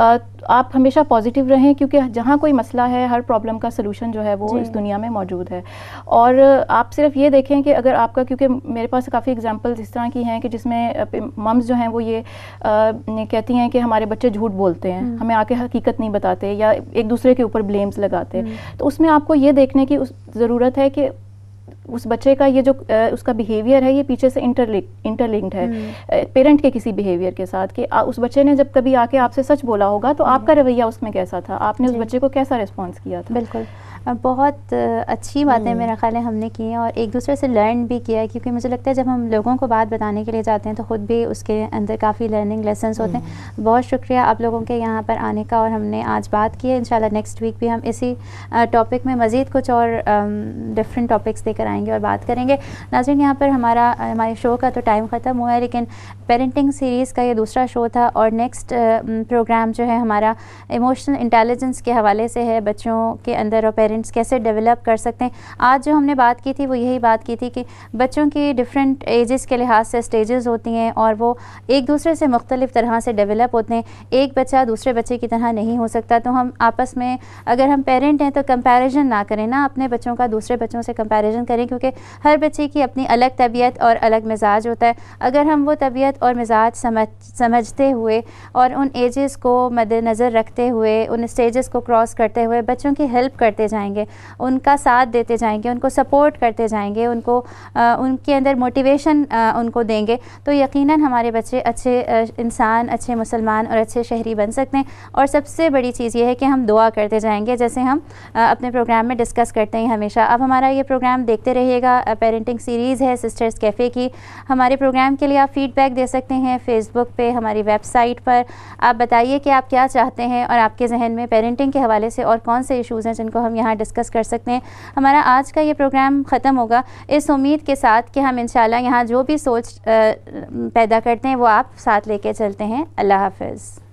आप हमेशा पॉजिटिव रहें, क्योंकि जहाँ कोई मसला है हर प्रॉब्लम का सलूशन जो है वो इस दुनिया में मौजूद है। और आप सिर्फ ये देखें कि अगर आपका, क्योंकि मेरे पास काफ़ी एग्जांपल्स इस तरह की हैं कि जिसमें मम्स जो हैं वो ये आ, कहती हैं कि हमारे बच्चे झूठ बोलते हैं, हमें आके हकीकत नहीं बताते या एक दूसरे के ऊपर ब्लेम्स लगाते, तो उसमें आपको ये देखने की उस ज़रूरत है कि उस बच्चे का ये जो आ, उसका बिहेवियर है ये पीछे से इंटरलिंक इंटरलिंक्ड है पेरेंट के किसी बिहेवियर के साथ, कि आ, उस बच्चे ने जब कभी आके आपसे सच बोला होगा तो आपका रवैया उसमें कैसा था, आपने उस बच्चे को कैसा रिस्पॉन्स किया था। बिल्कुल, बहुत अच्छी बातें मेरा ख्याल है हमने की हैं और एक दूसरे से लर्न भी किया है, क्योंकि मुझे लगता है जब हम लोगों को बात बताने के लिए जाते हैं तो ख़ुद भी उसके अंदर काफ़ी लर्निंग लेसन्स होते हैं। बहुत शुक्रिया आप लोगों के यहाँ पर आने का, और हमने आज बात की है। इंशाल्लाह नेक्स्ट वीक भी हम इसी टॉपिक में मज़ीद कुछ और डिफरेंट टॉपिक्स लेकर आएंगे और बात करेंगे। नाज़रीन, यहाँ पर हमारा हमारे शो का तो टाइम ख़त्म हुआ है, लेकिन पेरेंटिंग सीरीज़ का ये दूसरा शो था और नेक्स्ट प्रोग्राम जो है हमारा इमोशनल इंटेलिजेंस के हवाले से है, बच्चों के अंदर और पेरेंट्स कैसे डेवलप कर सकते हैं। आज जो हमने बात की थी वो यही बात की थी कि बच्चों की डिफरेंट एजेस के लिहाज से स्टेजेस होती हैं और वो एक दूसरे से मुख्तलिफ तरह से डेवलप होते हैं। एक बच्चा दूसरे बच्चे की तरह नहीं हो सकता, तो हम आपस में अगर हम पेरेंट हैं तो कंपैरिजन ना करें ना, अपने बच्चों का दूसरे बच्चों से कंपैरिजन करें, क्योंकि हर बच्चे की अपनी अलग तबीयत और अलग मिजाज होता है। अगर हम वो तबीयत और मिजाज समझ समझते हुए और उन एजेस को मद्देनज़र रखते हुए, उन स्टेजेस को क्रॉस करते हुए बच्चों की हेल्प करते जाएंगे, उनका साथ देते जाएंगे, उनको सपोर्ट करते जाएंगे, उनको आ, उनके अंदर मोटिवेशन आ, उनको देंगे, तो यकीनन हमारे बच्चे अच्छे आ, इंसान, अच्छे मुसलमान और अच्छे शहरी बन सकते हैं। और सबसे बड़ी चीज़ ये है कि हम दुआ करते जाएंगे, जैसे हम आ, अपने प्रोग्राम में डिस्कस करते हैं हमेशा। अब हमारा ये प्रोग्राम देखते रहिएगा, पेरेंटिंग सीरीज़ है सिस्टर्स कैफ़े की। हमारे प्रोग्राम के लिए आप फ़ीडबैक दे सकते हैं फेसबुक पे, हमारी वेबसाइट पर। आप बताइए कि आप क्या चाहते हैं और आपके जहन में पेरेंटिंग के हवाले से और कौन से इशूज़ हैं जिनको हम यहाँ डिस्कस कर सकते हैं। हमारा आज का ये प्रोग्राम ख़त्म होगा इस उम्मीद के साथ कि हम इंशाल्लाह यहाँ जो भी सोच पैदा करते हैं वो आप साथ लेके चलते हैं। अल्लाह हाफ़िज़।